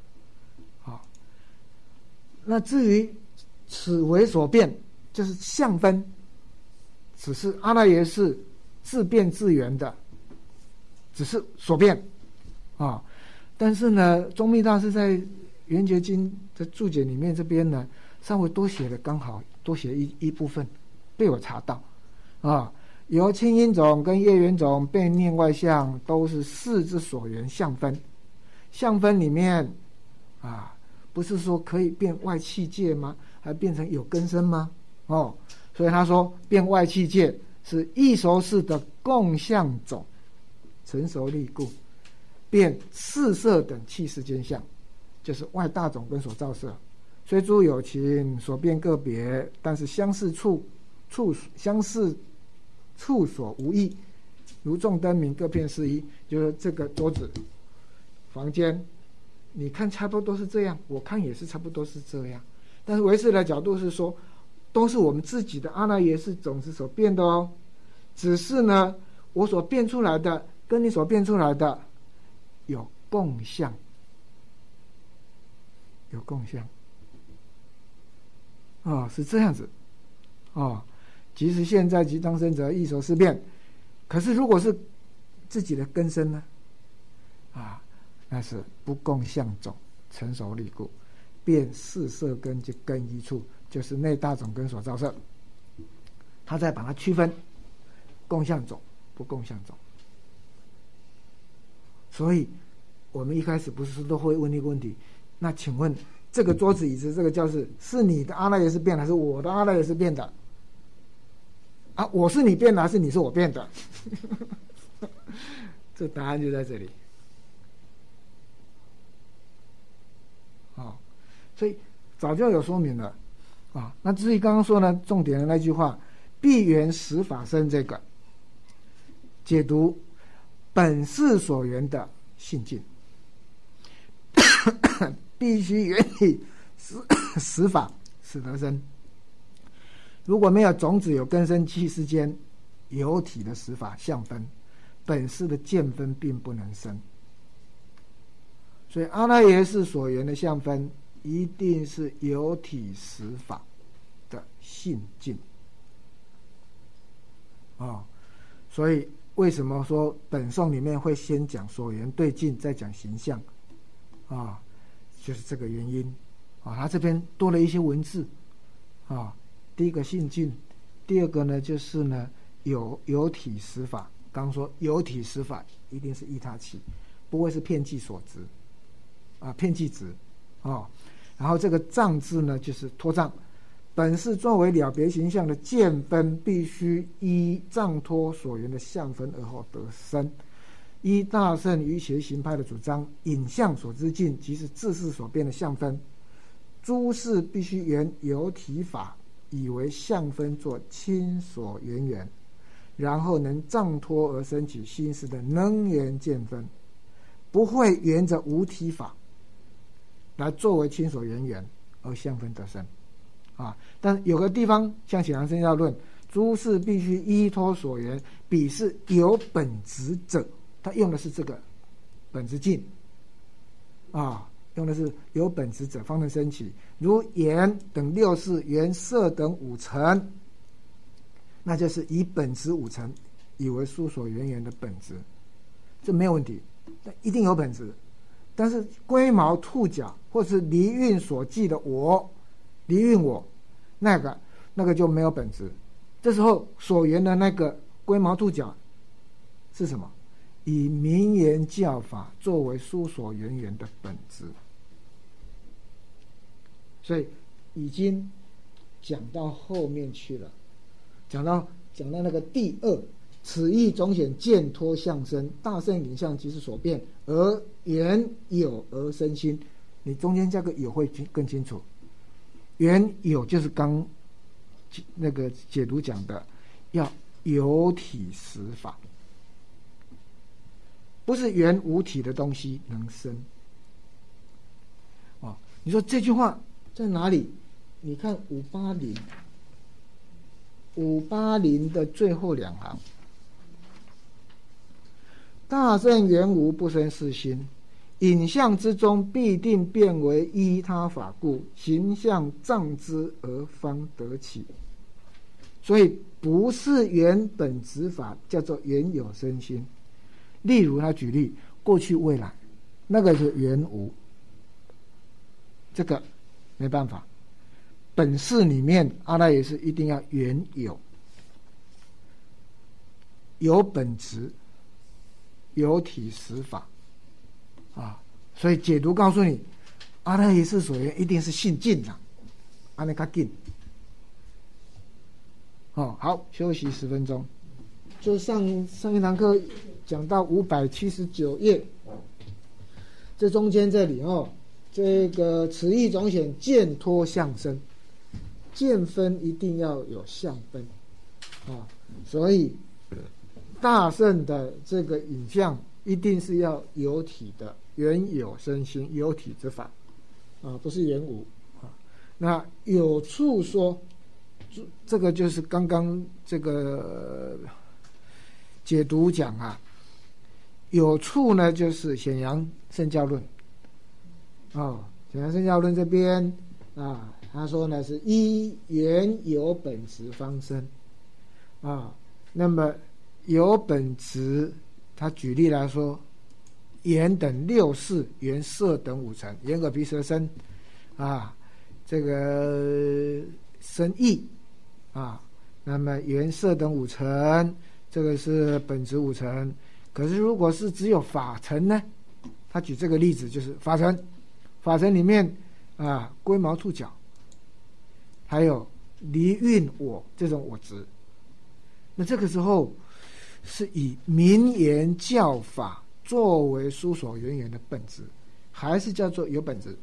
那至于此为所变，就是相分，只是阿赖耶识自变自圆的，只是所变啊。但是呢，宗密大师在《圆觉经》的注解里面这边呢，稍微多写了，刚好多写一一部分，被我查到啊。由清因种跟业缘种变念外相，都是识之所缘相分。相分里面啊。不是说可以变外气界吗？还变成有根生吗？哦，所以他说变外气界是异熟识的共相种，成熟力故，变四色等气世间相，就是外大种跟所造色，虽诸有情，所变个别，但是相似处处相似处所无异，如众灯明各片是一，就是这个桌子、房间。你看差不多都是这样，我看也是差不多是这样，但是唯识的角度是说，都是我们自己的阿赖耶识种子所变的哦，只是呢，我所变出来的跟你所变出来的有共相，有共相，哦，是这样子，哦，即使现在即当生者异熟识变，可是如果是自己的根生呢，啊。那是不共相种，成熟力故，变四色根就根一处，就是内大种跟所造色。他再把它区分，共相种、不共相种。所以，我们一开始不是都会问一个问题？那请问，这个桌子、椅子、这个教室，是你的阿赖耶识变的，还是我的阿赖耶识变的？啊，我是你变的，还是你是我变的？这答案就在这里。啊，所以早就有说明了啊。那至于刚刚说呢，重点的那句话“必缘实法身”，这个解读本是所缘的性境， 必须原体实实法使得生。如果没有种子有根生气世间有体的实法相分，本世的见分并不能生。所以阿赖耶识所缘的相分一定是有体实法的性境哦，所以为什么说本颂里面会先讲所缘对境，再讲形象啊、哦？就是这个原因啊、哦。他这边多了一些文字啊、哦。第一个性境，第二个呢就是呢有有体实法。刚刚说有体实法一定是依他起，不会是遍计所执啊，遍计执哦。然后这个障字呢就是脱障，本是作为了别形象的见分，必须依障脱所缘的相分而后得生。依大乘于邪行派的主张，影像所知境即是自事所变的相分，诸事必须缘有体法，以为相分作亲所缘缘，然后能障脱而生起心识的能缘见分，不会沿着无体法来作为亲所缘缘而相分得生啊。但有个地方像显扬圣教论，诸事必须依托所缘，彼是有本质者，他用的是这个本质境啊，用的是有本质者方能生起，如言等六事缘色等五尘，那就是以本质五尘以为殊所缘缘的本质，这没有问题，一定有本质。但是龟毛兔角或是离蕴所记的我，离蕴我，那个那个就没有本质。这时候所缘的那个龟毛兔角是什么？以名言教法作为殊所缘缘的本质。所以已经讲到后面去了，讲到讲到那个第二，此意总显见脱相生，大乘影像即是所变，而缘有而生心。你中间加个有会更清楚。缘有就是刚那个解读讲的，要有体实法，不是缘无体的东西能生。哦，你说这句话在哪里？你看五八零，五八零的最后两行，大乘缘无不生是心，影像之中必定变为依他法故，形象障之而方得起。所以不是原本执法，叫做原有生心。例如他举例过去未来，那个是原无，这个没办法。本事里面阿赖耶识一定要原有，有本质，有体实法啊。所以解读告诉你，阿赖耶识所缘一定是性境的，阿那卡境。哦，好，休息十分钟。就上上一堂课讲到五百七十九页，这中间这里哦，这个此意总显见脱相生，见分一定要有相分啊，所以大乘的这个影像一定是要有体的，原有生心，有体之法啊，不是原无啊。那有处说，这个就是刚刚这个解读讲啊，有处呢就是显扬圣教论哦，显扬圣教论这边啊，他说呢是依原有本质方生啊。那么有本质，他举例来说，眼等六事，缘色等五尘，眼耳鼻舌身啊，这个身意啊，那么缘色等五尘，这个是本质五尘。可是如果是只有法尘呢？他举这个例子就是法尘，法尘里面啊，龟毛兔角，还有离蕴我这种我执，那这个时候是以名言教法作为殊所缘缘的本质，还是叫做有本质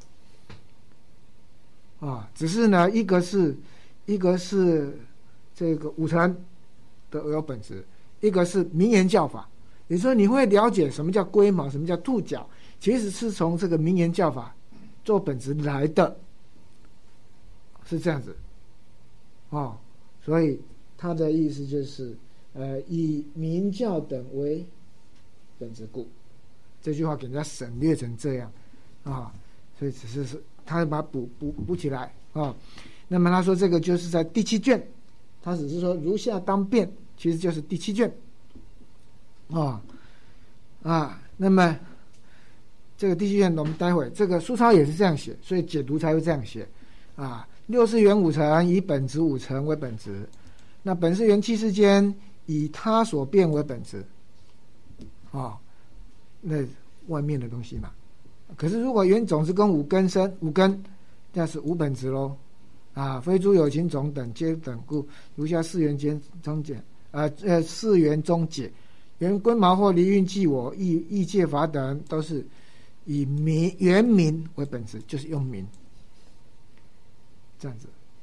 啊？只是呢，一个是一个是这个五尘的有本质，一个是名言教法。也就是说，你会了解什么叫龟毛，什么叫兔角，其实是从这个名言教法做本质来的，是这样子哦。所以他的意思就是呃以名教等为本质故，这句话给人家省略成这样啊，所以只是是他把它补补补起来啊。那么他说这个就是在第七卷，他只是说如下当辩，其实就是第七卷啊啊。那么这个第七卷我们待会这个书抄也是这样写，所以解读才会这样写啊。六世元五成以本质五成为本质，那本世元七世间以他所变为本质啊，那外面的东西嘛。可是如果原种子跟五根生五根，那是无本质咯啊。非诸有情种等皆等故，如下四元间中解，呃呃四元中解，原根毛或离运即我异异界法等都是以名原名为本质，就是用名这样子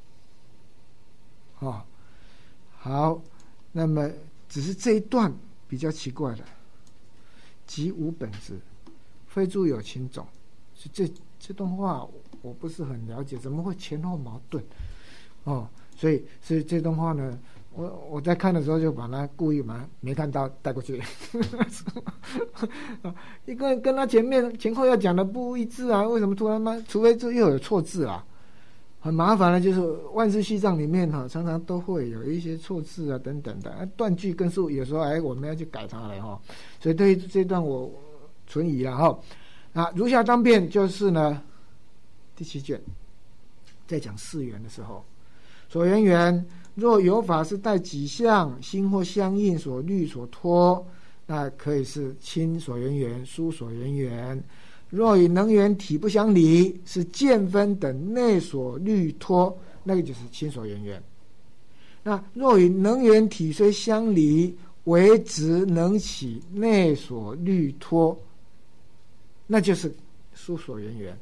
哦。好，那么只是这一段比较奇怪的，即无本质，非诸有情种，是这这段话我不是很了解，怎么会前后矛盾哦？所以所以这段话呢，我我在看的时候就把它故意把它没看到带过去，一个跟他前面前后要讲的不一致啊，为什么突然吗？除非这又有错字啊。很麻烦的，就是万事系藏里面哈，常常都会有一些错字啊等等的，啊、断句跟数有时候哎我们要去改它了哈，所以对于这段我存疑了哈。啊，如下当辩就是呢，第七卷在讲四缘的时候，所缘缘若有法是带几相心或相应所虑所托，那可以是亲所缘缘、疏所缘缘。若与能缘体不相离，是见分等内所虑托，那个就是亲所缘缘。那若与能缘体虽相离，为直能起内所虑托，那就是疏所缘缘。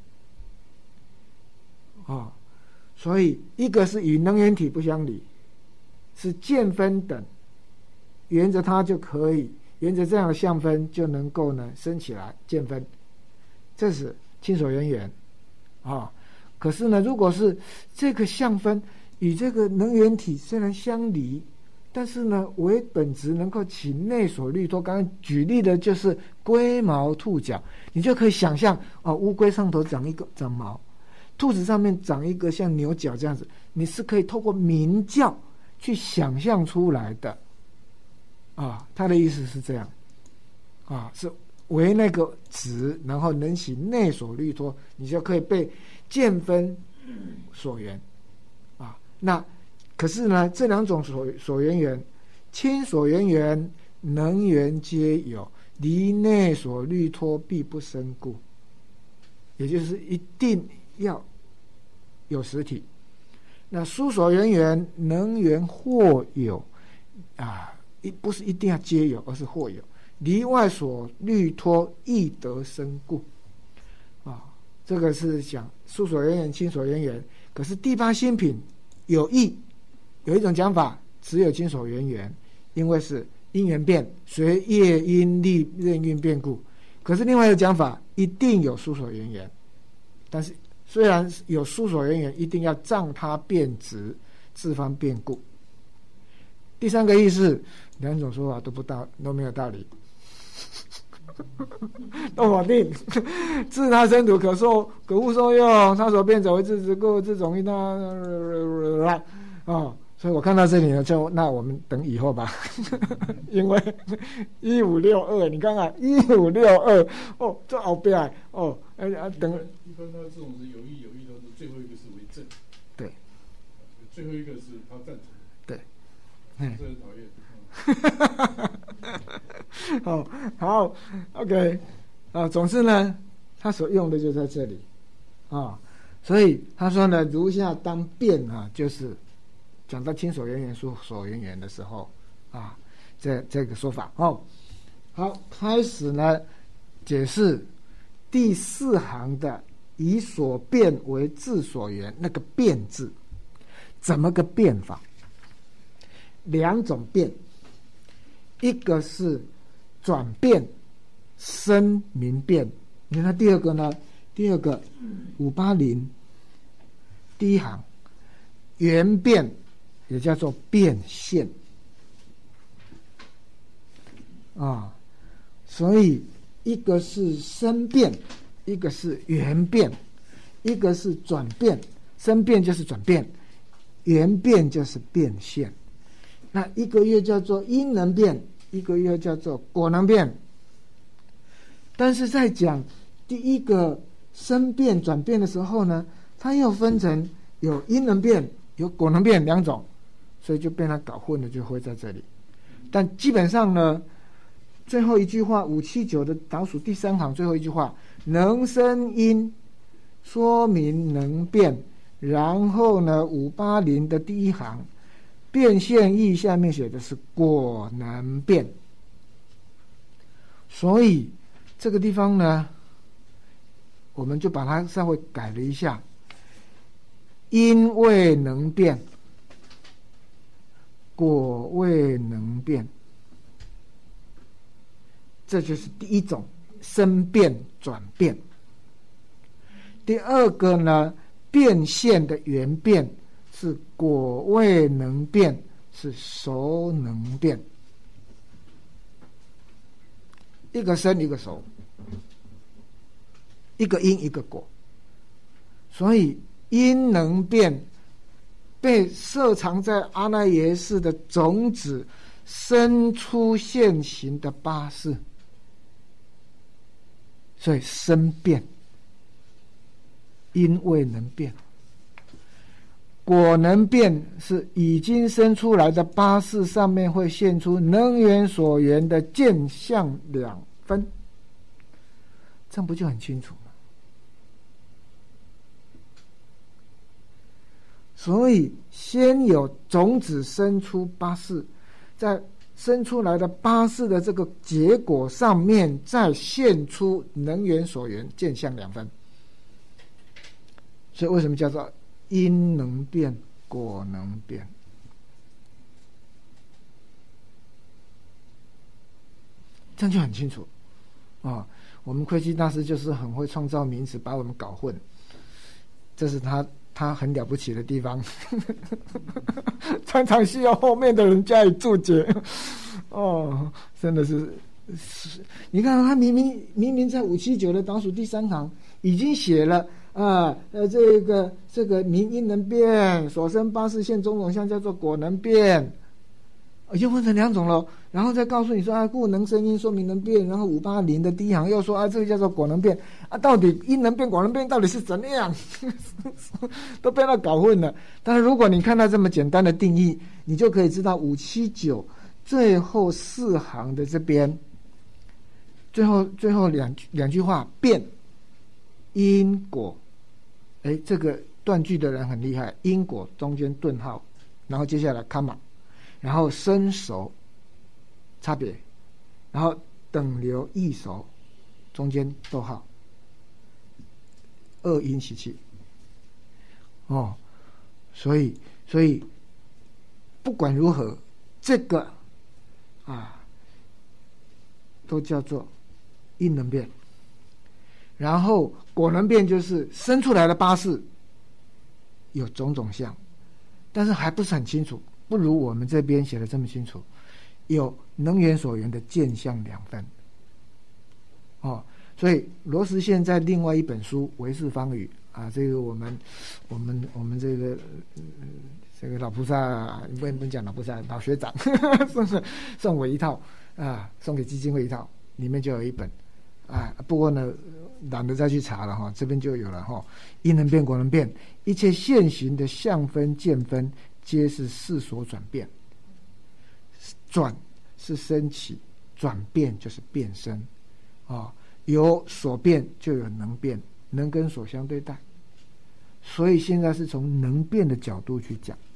哦，所以一个是与能缘体不相离，是见分等，沿着它就可以，沿着这样的相分就能够呢升起来见分。这是亲所缘缘啊。可是呢，如果是这个相分与这个能缘体虽然相离，但是呢为本质能够起内所虑托。刚刚举例的就是龟毛兔角，你就可以想象啊，乌龟上头长一个长毛，兔子上面长一个像牛角这样子，你是可以透过明教去想象出来的啊。他的意思是这样啊，是为那个值，然后能起内所虑托，你就可以被见分所缘啊。那可是呢，这两种所所缘缘，亲所缘缘、能缘皆有，离内所虑托必不生故，也就是一定要有实体。那疏所缘缘、能缘或有啊，一不是一定要皆有，而是或有。离外所虑托亦得生故啊，这个是讲疏所缘缘、亲所缘缘。可是第八心品有异，有一种讲法只有亲所缘缘，因为是因缘变，随业因力任运变故。可是另外一个讲法一定有疏所缘缘，但是虽然有疏所缘缘，一定要仗它变质，自方变故。第三个意思，两种说法都不道都没有道理。都否定，自他生土可受可物受用，他所变者为自之故，自种因他啊。所以我看到这里呢，就那我们等以后吧，因为一五六二，你看看一五六二哦，这好悲哀哦，哎啊等。 一般他这种是有意有意都是最后一个是为正， 对， 最后一个是他赞成， 对， 嗯，这很讨厌。 好好 OK 啊，总之呢他所用的就在这里啊，所以他说呢如下当辩啊，就是讲到亲所缘缘、疏所缘缘的时候啊，这这个说法哦。好，开始呢解释第四行的以所变为自所缘，那个变字怎么个变法？两种变，一个是转变、声明变，你看第二个呢， 第二个五八零第一行缘变，也叫做变现啊，所以一个是生变，一个是缘变，一个是转变。生变就是转变，缘变就是变现。那一个又叫做因能变，一个又叫做果能变。但是在讲第一个生变转变的时候呢，它又分成有因能变有果能变两种，所以就被它搞混了，就会在这里。但基本上呢，最后一句话五七九的倒数第三行最后一句话，能生因说明能变，然后呢五八零的第一行变现义下面写的是果能变。所以这个地方呢，我们就把它稍微改了一下，因未能变，果未能变，这就是第一种生变转变。第二个呢，变现的缘变是果未能变，是熟能变，一个生一个熟，一个因一个果。所以因能变被摄藏在阿赖耶识的种子生出现行的八识，所以生变，因未能变。果能变是已经生出来的八识上面会现出能缘所缘的见相两分，这样不就很清楚吗？所以先有种子生出八识，在生出来的八识的这个结果上面再现出能缘所缘见相两分。所以为什么叫做因能变果能变？这样就很清楚啊！我们慧基大师就是很会创造名词，把我们搞混，这是他他很了不起的地方，常常需要后面的人加以注解。哦，真的是，是你看他明明明明在五七九的倒数第三行已经写了啊，呃，这个这个名因能变，所生八识现种种相叫做果能变，已经分成两种了。然后再告诉你说啊，故能生因说明能变。然后五八零的第一行又说啊，这个叫做果能变啊，到底因能变果能变到底是怎样？都被他搞混了。但是如果你看到这么简单的定义，你就可以知道五七九最后四行的这边，最后最后两两句话变因果。哎，这个断句的人很厉害，因果中间顿号，然后接下来 comma， 然后生熟差别，然后等流异熟，中间逗号，二因习气。哦，所以所以不管如何，这个啊都叫做因能变。然后果能变就是生出来的八识有种种相，但是还不是很清楚，不如我们这边写的这么清楚，有能缘所缘的见相两分。哦，所以罗什现在另外一本书《唯识方语》啊，这个我们我们我们这个、呃、这个老菩萨不能讲老菩萨，老学长送送我一套啊，送给基金会一套，里面就有一本啊。不过呢，懒得再去查了哈，这边就有了哈。因能变果能变，一切现行的相分见分，皆是识所转变。转是升起，转变就是变身啊。有所变就有能变，能跟所相对待，所以现在是从能变的角度去讲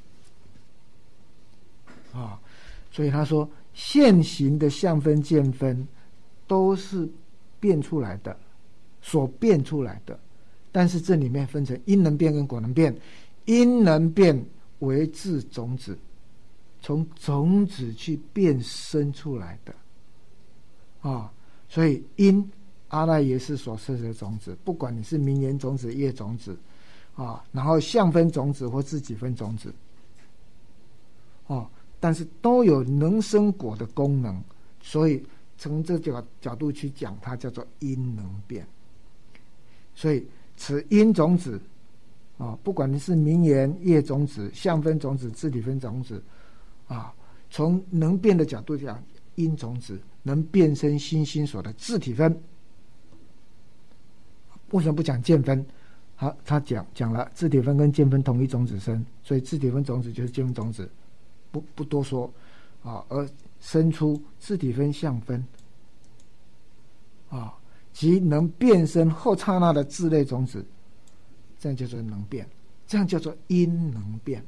啊。所以他说，现行的相分见分都是变出来的，所变出来的，但是这里面分成因能变跟果能变。因能变为自种子，从种子去变生出来的啊，所以因阿赖耶识所摄的种子，不管你是名言种子、业种子啊，然后相分种子或自己分种子，哦，但是都有能生果的功能，所以从这个角度去讲，它叫做因能变。所以此因种子啊，不管你是名言、业种子、相分种子、自体分种子啊，从能变的角度讲，因种子能变生心心所的自体分。为什么不讲见分？好，他讲讲了自体分跟见分同一种子生，所以自体分种子就是见分种子，不不多说啊，而生出自体分相分啊，即能变生后刹那的自类种子，这样叫做能变，这样叫做因能变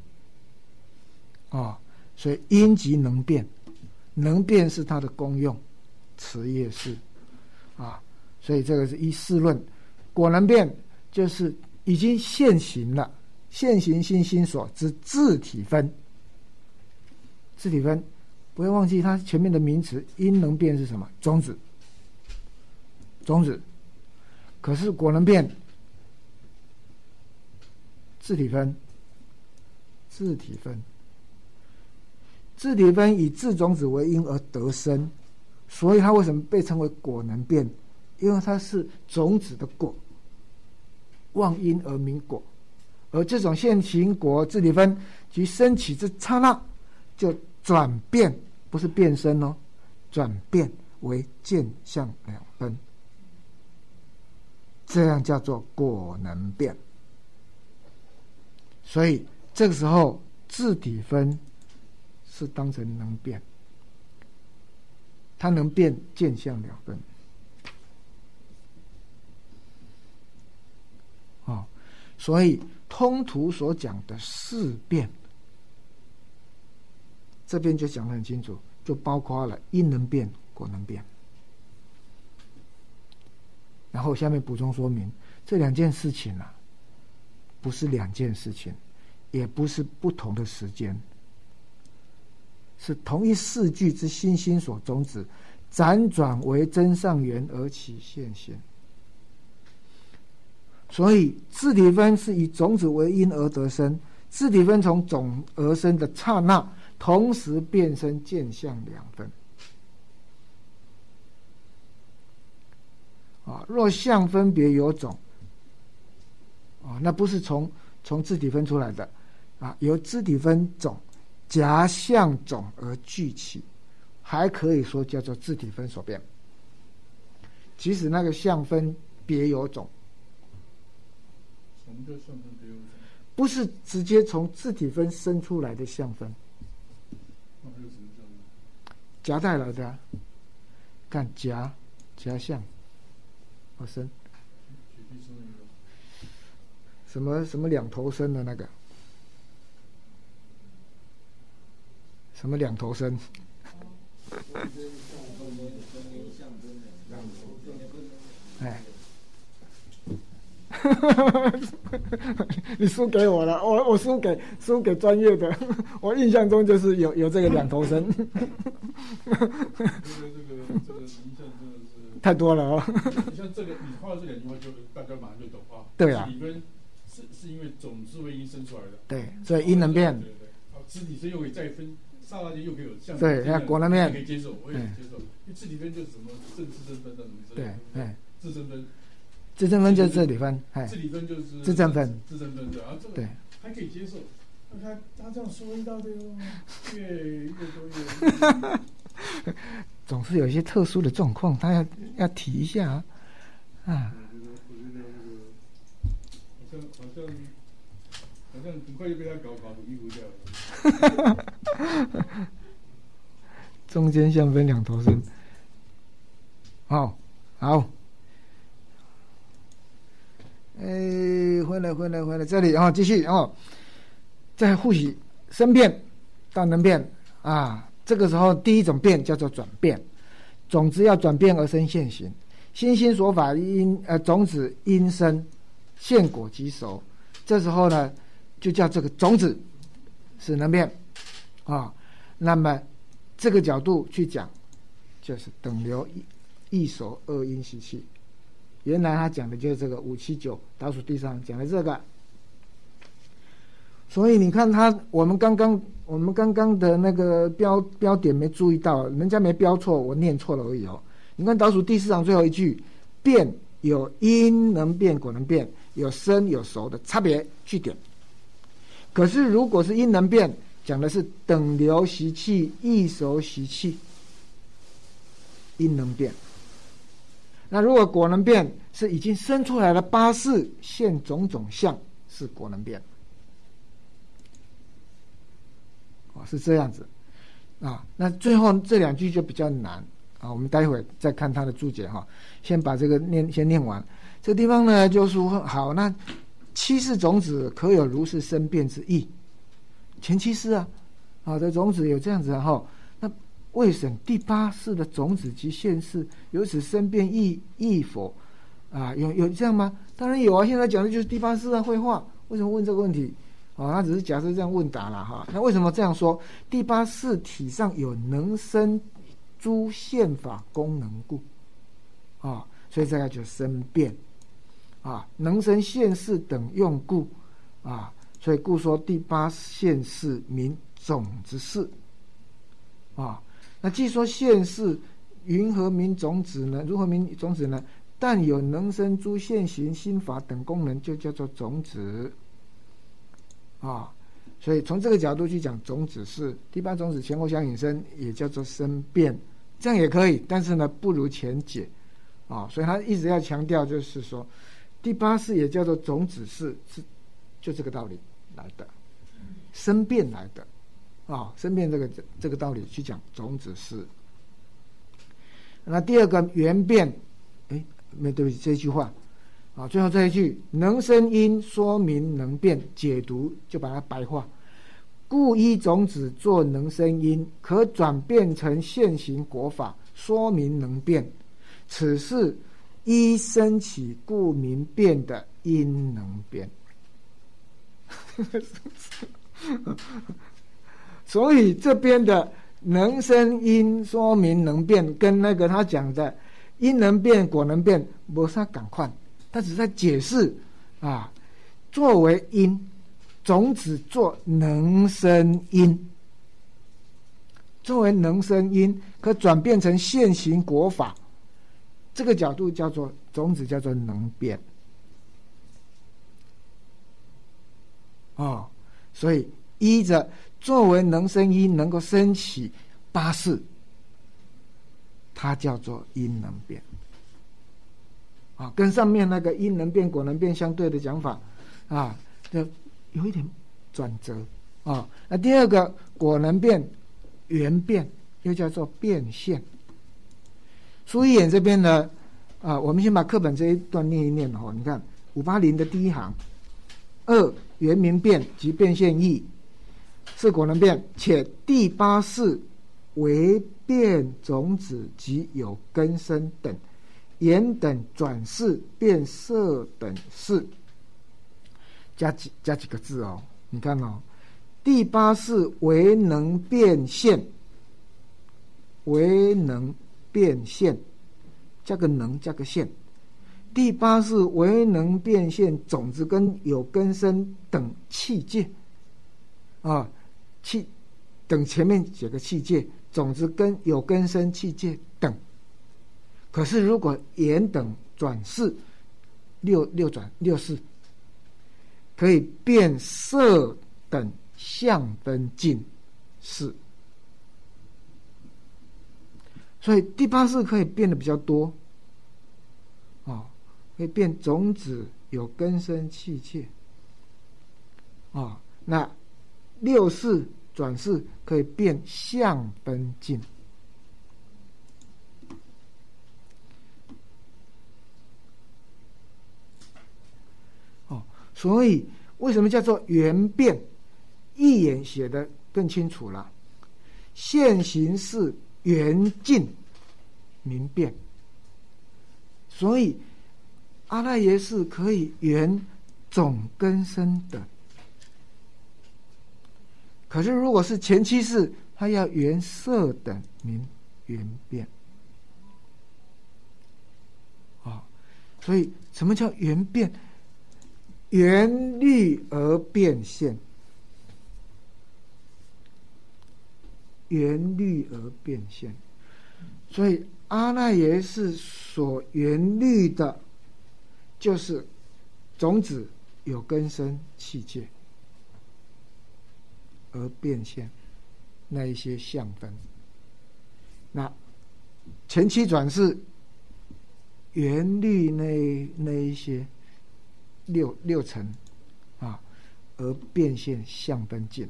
啊。所以因即能变，能变是它的功用，此业是啊。所以这个是依四论，果能变就是已经现行了，现行心心所之自体分。自体分不要忘记它前面的名词因能变是什么？种子，种子。可是果能变，自体分，自体分，自体分以自种子为因而得生，所以它为什么被称为果能变？因为它是种子的果，望因而名果，而这种现行果自体分即升起之刹那，就转变，不是变身哦，转变为见相两分，这样叫做果能变。所以这个时候自体分是当成能变，它能变见相两分。哦，所以通途所讲的四变，这边就讲得很清楚，就包括了因能变、果能变。然后下面补充说明，这两件事情啊，不是两件事情，也不是不同的时间，是同一四句之心心所种子，辗转为真上缘而起现行。所以自体分是以种子为因而得生，自体分从种而生的刹那，同时变生见相两分。啊，若相分别有种，啊，那不是从从自体分出来的，啊，由自体分种夹相种而聚起，还可以说叫做自体分所变。即使那个相分别有种，不是直接从自体分生出来的相分，夹带来的，看夹夹相而生，什么什么两头身的那个，什么两头身？哎。你输给我了，我我输给输给专业的，我印象中就是有有这个两头身。这个这个这个印象真的是太多了哦。 你像这个，你画的这两句话就大家马上就懂啊。 对啊。 里面是是因为种子为因生出来的。 对，所以因能变。 对对。好，自体分又可以再分，刹那间又可以有像。 对，那果能变。 可以接受，我也接受。因为自体分就是什么正自正分那种之类的。对，哎，自正分。 自正分就是自体分，哎， 自体分就是自正分， 自正分对啊，这个还可以接受。他他这样说一大堆哦，越越多越。 总是有一些特殊的状况，他要要提一下啊。啊我觉得我觉得那个好像好像好像很快就被他搞搞得衣服掉了。 中间相分两头身。好，好。哎，回来，回来，回来，这里啊、哦，继续哦，再复习生变到能变啊。这个时候，第一种变叫做转变，种子要转变而生现行，心心所法因呃种子因生现果即熟。这时候呢，就叫这个种子是能变啊。那么这个角度去讲，就是等流一手二阴习气。原来他讲的就是这个五七九倒数第三讲的这个。所以你看他，我们刚刚我们刚刚的那个标标点没注意到，人家没标错，我念错了而已哦。你看倒数第四行最后一句，变有因能变果能变，有生有熟的差别句点。可是如果是因能变，讲的是等流习气、异熟习气，因能变。那如果果能变，是已经生出来了八识现种种相，是果能变。哦，是这样子啊。那最后这两句就比较难啊，我们待会再看他的注解哈。先把这个念先念完。这个地方呢，就说好，那七识种子可有如是生变之意？前七识啊，啊的种子有这样子哈、啊。那未审第八识的种子及现识有此生变意意否？啊，有有这样吗？当然有啊。现在讲的就是第八识啊，绘画。为什么问这个问题？哦，他只是假设这样问答了哈。那为什么这样说？第八识体上有能生诸现法功能故，啊，所以这个就生变，啊，能生现识等用故，啊，所以故说第八现识名种子识，啊，那既说现识云何名种子呢？如何名种子呢？但有能生诸现行心法等功能，就叫做种子。啊，所以从这个角度去讲，种子是第八种子前后相引生，也叫做生变，这样也可以，但是呢不如前解啊，所以他一直要强调，就是说第八识也叫做种子识，是就这个道理来的，生变来的啊，生变这个这个道理去讲种子识。那第二个缘变，哎，没对不起这句话。啊，最后这一句能生因，说明能变，解读就把它白话。故依种子作能生因，可转变成现行果法，说明能变。此是依生起故名变的因能变。所以这边的能生因，说明能变，跟那个他讲的因能变果能变没啥赶快。他只是在解释啊，作为因，种子做能生因，作为能生因，可转变成现行果法，这个角度叫做种子，叫做能变。哦，所以依着作为能生因，能够升起八识，它叫做因能变。啊，跟上面那个因能变果能变相对的讲法，啊，就有一点转折啊。那第二个果能变、缘变，又叫做变现。苏一眼这边呢，啊，我们先把课本这一段念一念哦。你看五八零的第一行，二缘明变及变现义，是果能变，且第八识为变种子及有根生等。言等转世变色等事，加几加几个字哦？你看哦，第八识为能变现，为能变现，加个能加个现。第八识为能变现种子跟有根生等器界啊，器等前面写个器界，种子跟有根生器界等。可是如果言等转世，六六转六世，可以变色等相分尽事，所以第八识可以变得比较多，哦，可以变种子有根生器界，哦，那六世转世可以变相分尽。所以为什么叫做缘变？一眼写得更清楚了。现行是缘尽明变，所以阿赖耶识可以缘总根生等。可是如果是前七识，它要缘色等明缘变。 所以什么叫缘变？缘虑而变现，缘虑而变现。所以阿赖耶识所缘虑的，就是种子有根生器界而变现那一些相分。那前期转世缘虑那那一些六六层啊，而变现相分境，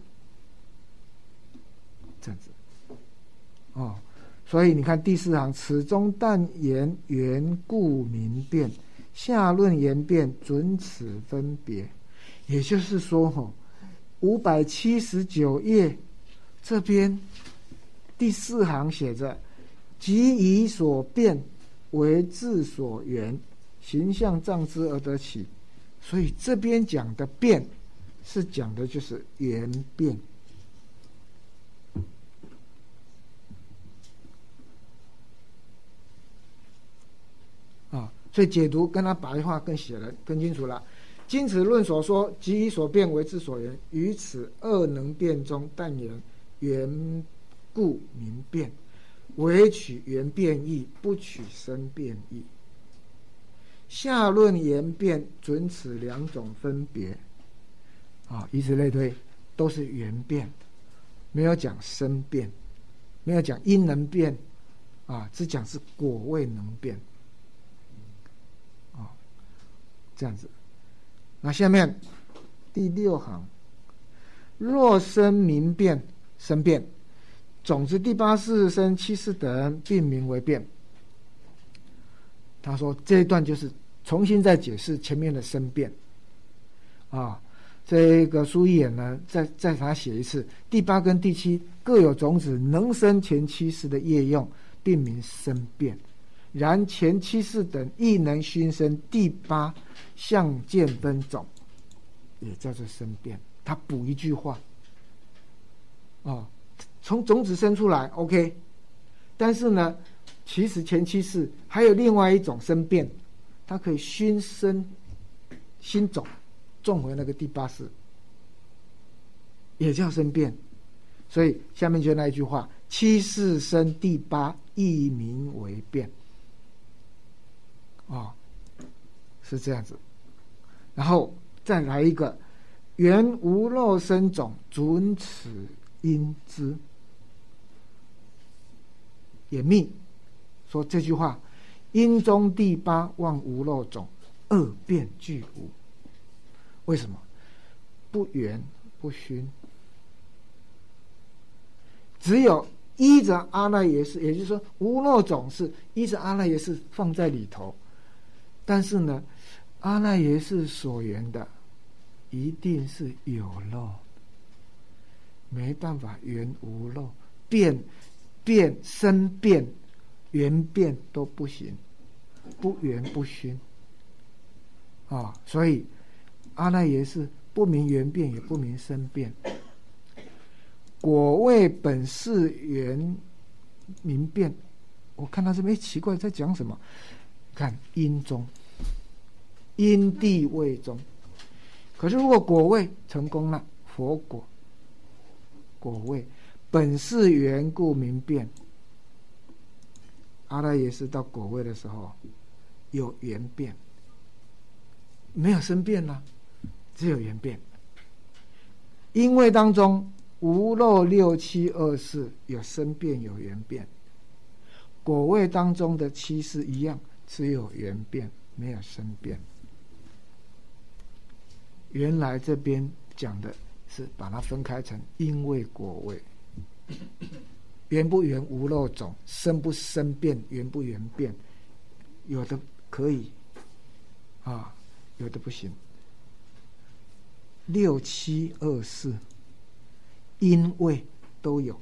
这样子哦。所以你看第四行，此中但言缘故名变，下论言变，准此分别。也就是说哈，五百七十九页这边第四行写着，即以所变为自所缘，形象障之而得起。所以这边讲的变是讲的就是缘变啊，所以解读跟他白话更写了更清楚了。今此论所说，即以所变为自所缘，于此二能变中，但言缘故名变，唯取缘变义，不取生变义。下论言变，准此两种分别啊，以此类推，都是缘变，没有讲生变，没有讲因能变啊，只讲是果位能变啊，这样子。那下面第六行，若生名变，生变，总之第八世生七世等并名为变。他说这一段就是重新再解释前面的生变啊。这个苏一眼呢，再再他写一次，第八跟第七各有种子能生前七世的业用，并名生变。然前七世等亦能熏生第八相见分种，也叫做生变。他补一句话啊，从种子生出来 OK， 但是呢其实前七世还有另外一种生变，它可以熏生新种，种回那个第八世，也叫生变。所以下面就那一句话，七世生第八，亦名为变哦，是这样子。然后再来一个，原无漏生种，准此因之。也密说这句话，因中第八望无漏种，二变俱无。为什么？不圆不熏，只有依着阿赖耶识，也就是说无漏种是依着阿赖耶识放在里头，但是呢阿赖耶识所缘的一定是有漏，没办法圆无漏，变变生变圆变都不行，不圆不熏啊，所以阿赖耶识不明圆变，也不明生变。果位本是圆明变，我看到这边奇怪在讲什么？看因中，因地位中。可是如果果位成功了，佛果果位本是缘故明变，阿赖耶识到果位的时候有缘变，没有生变了，只有缘变。因为当中无漏六七二世有生变有缘变，果位当中的七世一样，只有缘变没有生变。原来这边讲的是把它分开成因为果位，缘不缘无漏种，生不生变，缘不缘变，有的可以啊，有的不行。六七二四因为都有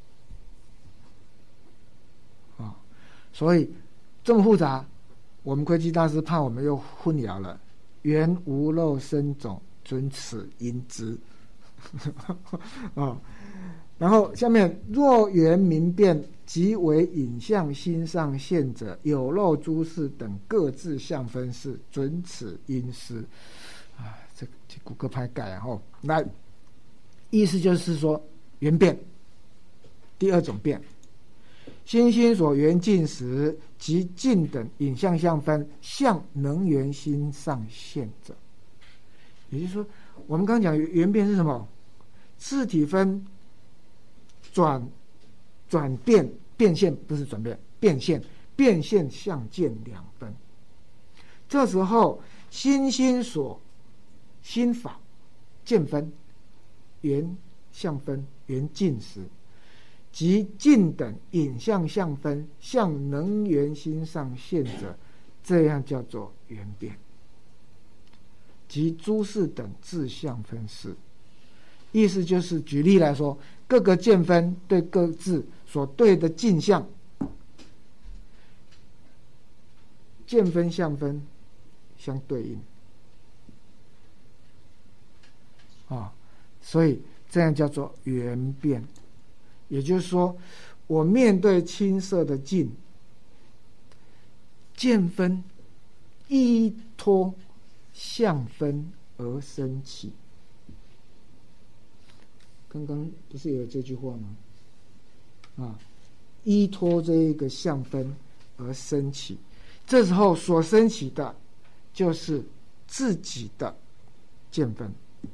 啊，所以这么复杂，我们窥基大师怕我们又混淆了。缘无漏生种，准此因之啊。 然后下面若缘明辨，即为影像心上现者，有漏诸事等各自相分事，准此因思。啊，这个这骨骼拍盖啊，吼，那意思就是说缘变，第二种变，心心所缘尽时，即尽等影像相分，向能缘心上现者。也就是说，我们刚刚讲缘变是什么？自体分转转变变现，不是转变变现，变现相见两分。这时候心心所心法见分缘相分缘尽时，即尽等影像相分，向能缘心上现者，这样叫做缘变。即诸事等自相分事，意思就是举例来说，各个见分对各自所对的镜像，见分相分相对应啊，所以这样叫做缘变。也就是说，我面对青色的镜，见分依托相分而生起。刚刚不是有这句话吗？啊，依托这一个相分而生起，这时候所生起的就是自己的见分，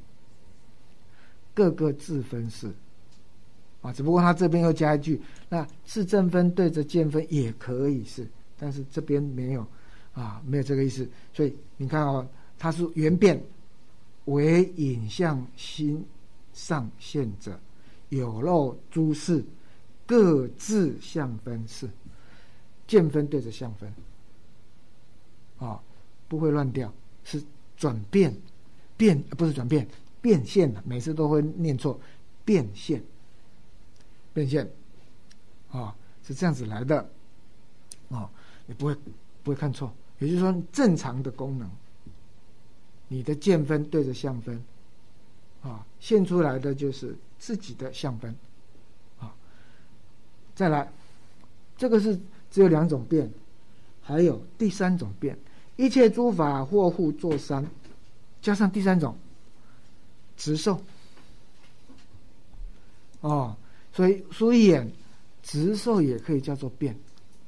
各个自分是啊，只不过他这边又加一句，那是正分对着见分也可以是，但是这边没有啊，没有这个意思。所以你看哦，它是缘变为影像心上现者，有漏诸事各自相分是，见分对着相分啊，不会乱掉，是转变变不是转变变现的，每次都会念错，变现变现啊，是这样子来的啊，你不会不会看错。也就是说，正常的功能，你的见分对着相分啊，现出来的就是自己的相分啊。再来，这个是只有两种变，还有第三种变，一切诸法或互作三，加上第三种执受哦，所以所以眼执受也可以叫做变，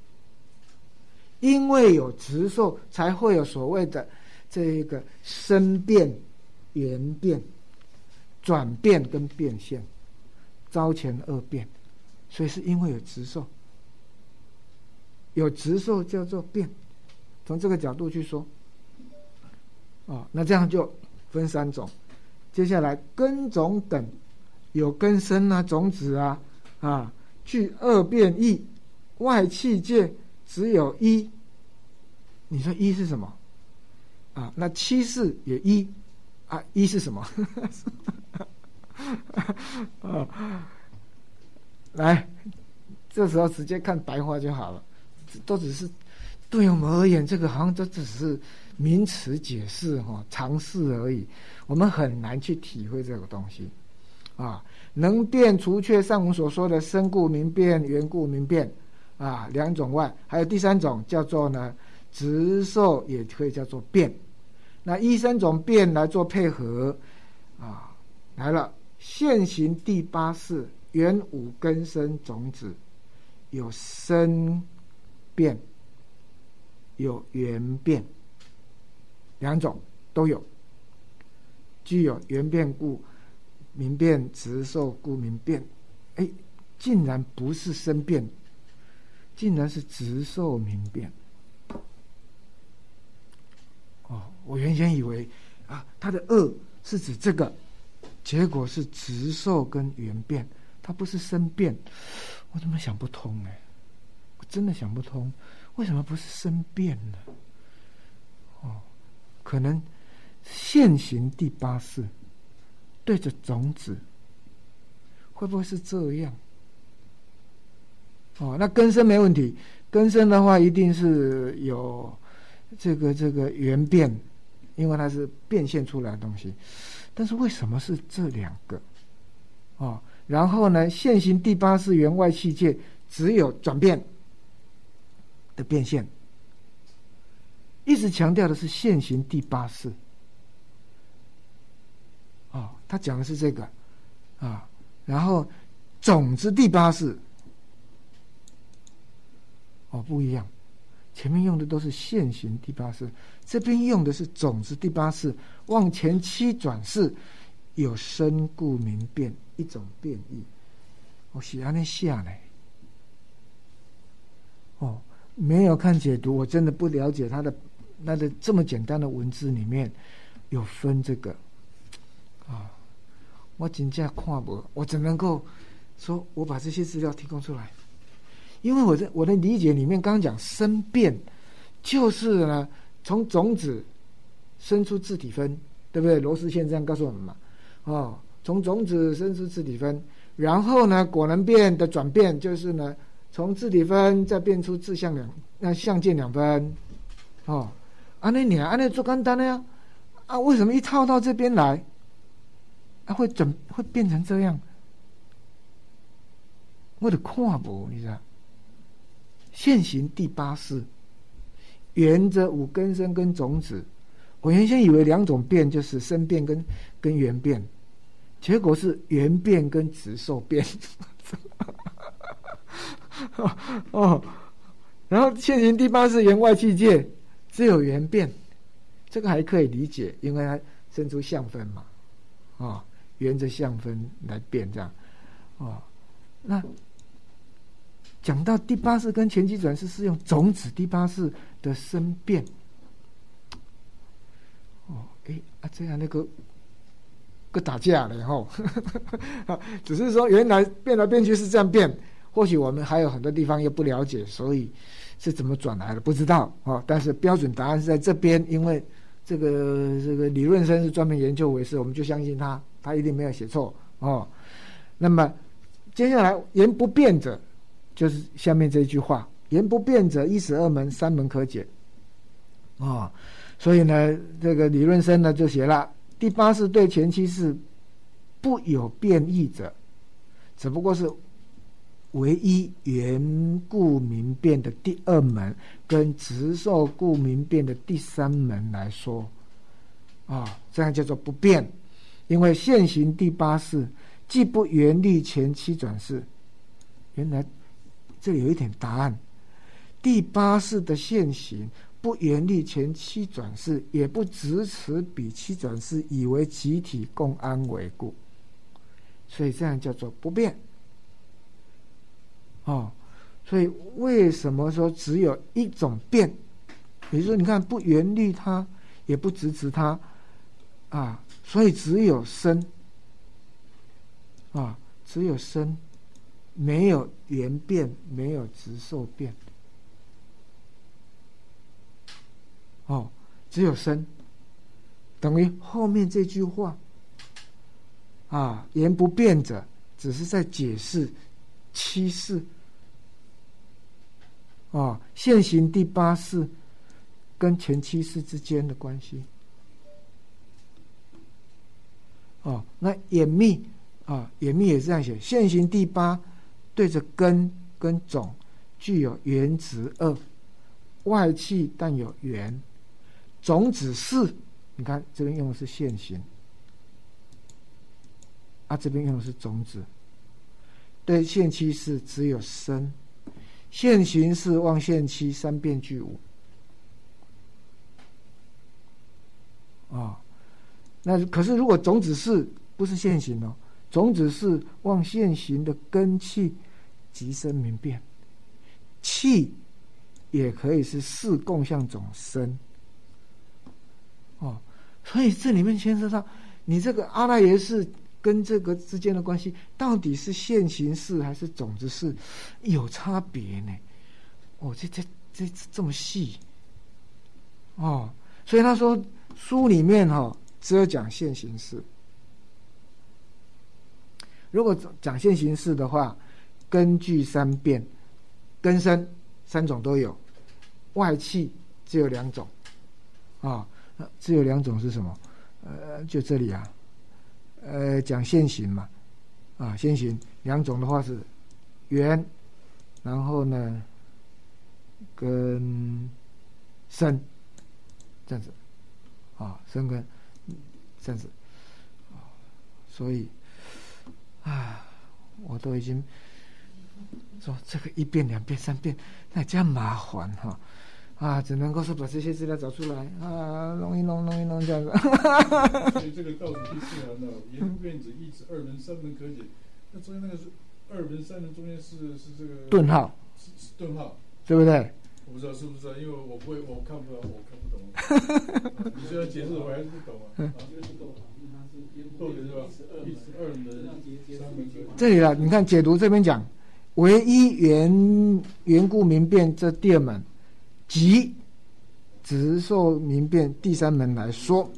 因为有执受，才会有所谓的这一个生变、缘变、转变跟变现、招前二变，所以是因为有执受，有执受叫做变。从这个角度去说，哦，那这样就分三种。接下来根种等，有根生啊、种子啊，啊，具二变异，外气界只有一。你说一是什么？啊，那七事也一啊，一是什么？啊，来，这时候直接看白话就好了，都只是对我们而言，这个好像都只是名词解释哈、哦，常识而已，我们很难去体会这个东西啊。能辨除却上文所说的生故明辨、缘故明辨啊两种外，还有第三种叫做呢执受，也可以叫做变。那依三种变来做配合啊，来了现行第八事，缘五根生种子，有生变，有缘变，两种都有，具有缘变故明变，执受故明变。哎，竟然不是生变，竟然是执受明变。哦，我原先以为啊，它的恶是指这个，结果是执受跟缘变，它不是生变，我怎么想不通呢？我真的想不通，为什么不是生变呢？哦，可能现行第八事对着种子，会不会是这样？哦，那根生没问题，根生的话一定是有这个这个缘变，因为它是变现出来的东西。但是为什么是这两个？哦， 然后呢，现行第八世缘外器界只有转变的变现，一直强调的是现行第八世。哦，他讲的是这个啊，然后种子第八世，哦，不一样，前面用的都是现行第八世，这边用的是种子第八世，往前七转世，有身故名变，一种变异。我是这样写呢。哦，没有看解读，我真的不了解他的那的这么简单的文字里面有分这个啊，我真正看不，我只能够说我把这些资料提供出来，因为我在我的理解里面，刚刚讲生变就是呢，从种子生出自体分，对不对？罗斯宪这样告诉我们嘛，哦，从种子生出自体分，然后呢，果能变的转变就是呢，从自体分再变出自相两那相见两分，哦，安尼你安尼做简单的呀，啊，为什么一套到这边来，啊，会转会变成这样？我的看不，你知道？现行第八世，沿着五根生跟种子，我原先以为两种变就是生变跟跟缘变，结果是缘变跟直受变。哦，然后现行第八世缘外器界只有缘变，这个还可以理解，因为它生出相分嘛，哦，沿着相分来变这样，哦，那讲到第八世跟前期转世是用种子第八世的生变，哦，哎啊，这样那个个打架了吼，只是说原来变来变去是这样变。或许我们还有很多地方又不了解，所以是怎么转来的不知道哦。但是标准答案是在这边，因为这个这个理论生是专门研究唯识，我们就相信他，他一定没有写错哦。那么接下来言不变者，就是下面这一句话：言不变者，一十二门，三门可解。哦，所以呢，这个理论生呢就写了第八世对前七世不有变异者，只不过是唯一缘故名变的第二门跟直受故名变的第三门来说，啊、哦，这样叫做不变。因为现行第八世既不原立前七转世，原来这里有一点答案。第八世的现行不原立前七转世，也不执持比七转世以为集体共安为故，所以这样叫做不变。哦，所以为什么说只有一种变？也就是说，你看不原立它，也不执持它，啊，所以只有生，啊，只有生，没有缘变，没有直受变。哦，只有生，等于后面这句话，啊，言不变者，只是在解释七世。哦，现行第八世跟前七世之间的关系。哦，那演密啊，演密也是这样写：现行第八对着根跟种具有原质二，外气但有缘，种子四。你看这边用的是现行，啊，这边用的是种子。对现七世只有生。现行是望现七，三变具五。哦，那可是如果种子是不是现行哦？种子是望现行的根气即生名变，气也可以是四共相种生。哦，所以这里面牵涉到你这个阿赖耶识跟这个之间的关系到底是现行式还是种子式，有差别呢？哦，这这这这么细哦，所以他说书里面哈、哦、只有讲现行式。如果讲现行式的话，根据三变，根生三种都有，外气只有两种啊、哦，只有两种是什么？呃，就这里啊。呃，讲现行嘛， 啊，先行两种的话是缘，然后呢跟生这样子啊，生跟这样子啊，所以啊，我都已经说这个一遍两遍三遍，那这样麻烦哈啊，只能够是把这些资料找出来啊，弄一弄弄一弄这样子。 所以这个倒数第四行呢，言不变者一指二门三门可解，那中间那个是二门三门中间是是这个顿号， 是是顿号， 对不对？ 我不知道是不是，因为我不会，我看不懂，我看不懂。啊、你虽然解释，我还是不懂啊。啊，逗点是吧？一指二门三门可解。 这里了，你看解读这边讲，唯一缘缘故明辨这第二门，即直受明辨第三门来说。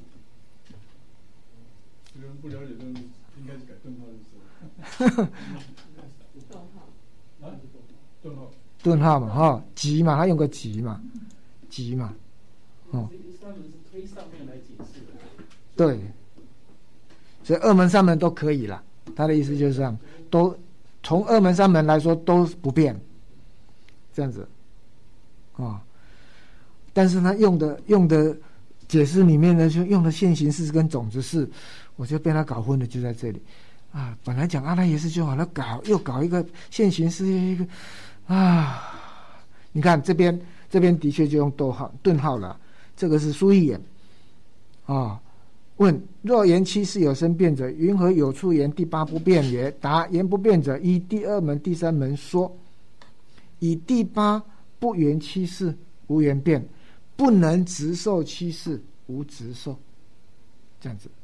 这个人不了解，应该是改顿号的时候。顿号啊？顿号。 顿号嘛，哈，即嘛，他用个即嘛，即嘛，哦。 三门是推上面来解释的。 对，所以二门三门都可以了。他的意思就是这样，都从二门三门来说都不变，这样子，哦。但是他用的用的解释里面呢，就用的现行式跟种子式，我就被他搞混了，就在这里啊。本来讲阿赖耶识就好了，搞又搞一个现行式，一个。啊，你看这边，这边的确就用逗号、顿号了。这个是书一言啊。问：若言七事有生变者，云何有处言第八不变也？答：言不变者，依第二门、第三门说，以第八不圆七事，无圆变，不能直受七事，无直受。这样子，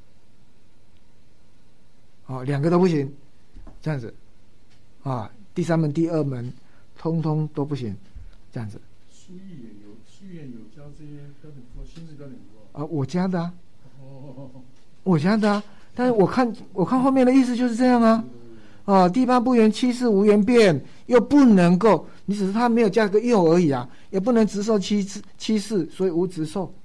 哦，两个都不行，这样子啊。第三门、第二门。通通都不行，这样子。 书意也有，书意也有加这些标点符号，新字标点符号。 啊，我加的啊。 哦哦哦。 我加的啊，但是我看我看后面的意思就是这样啊。啊，第八不圆七事无圆变，又不能够，你只是他没有加个又而已啊，也不能直受七七事，所以无直受。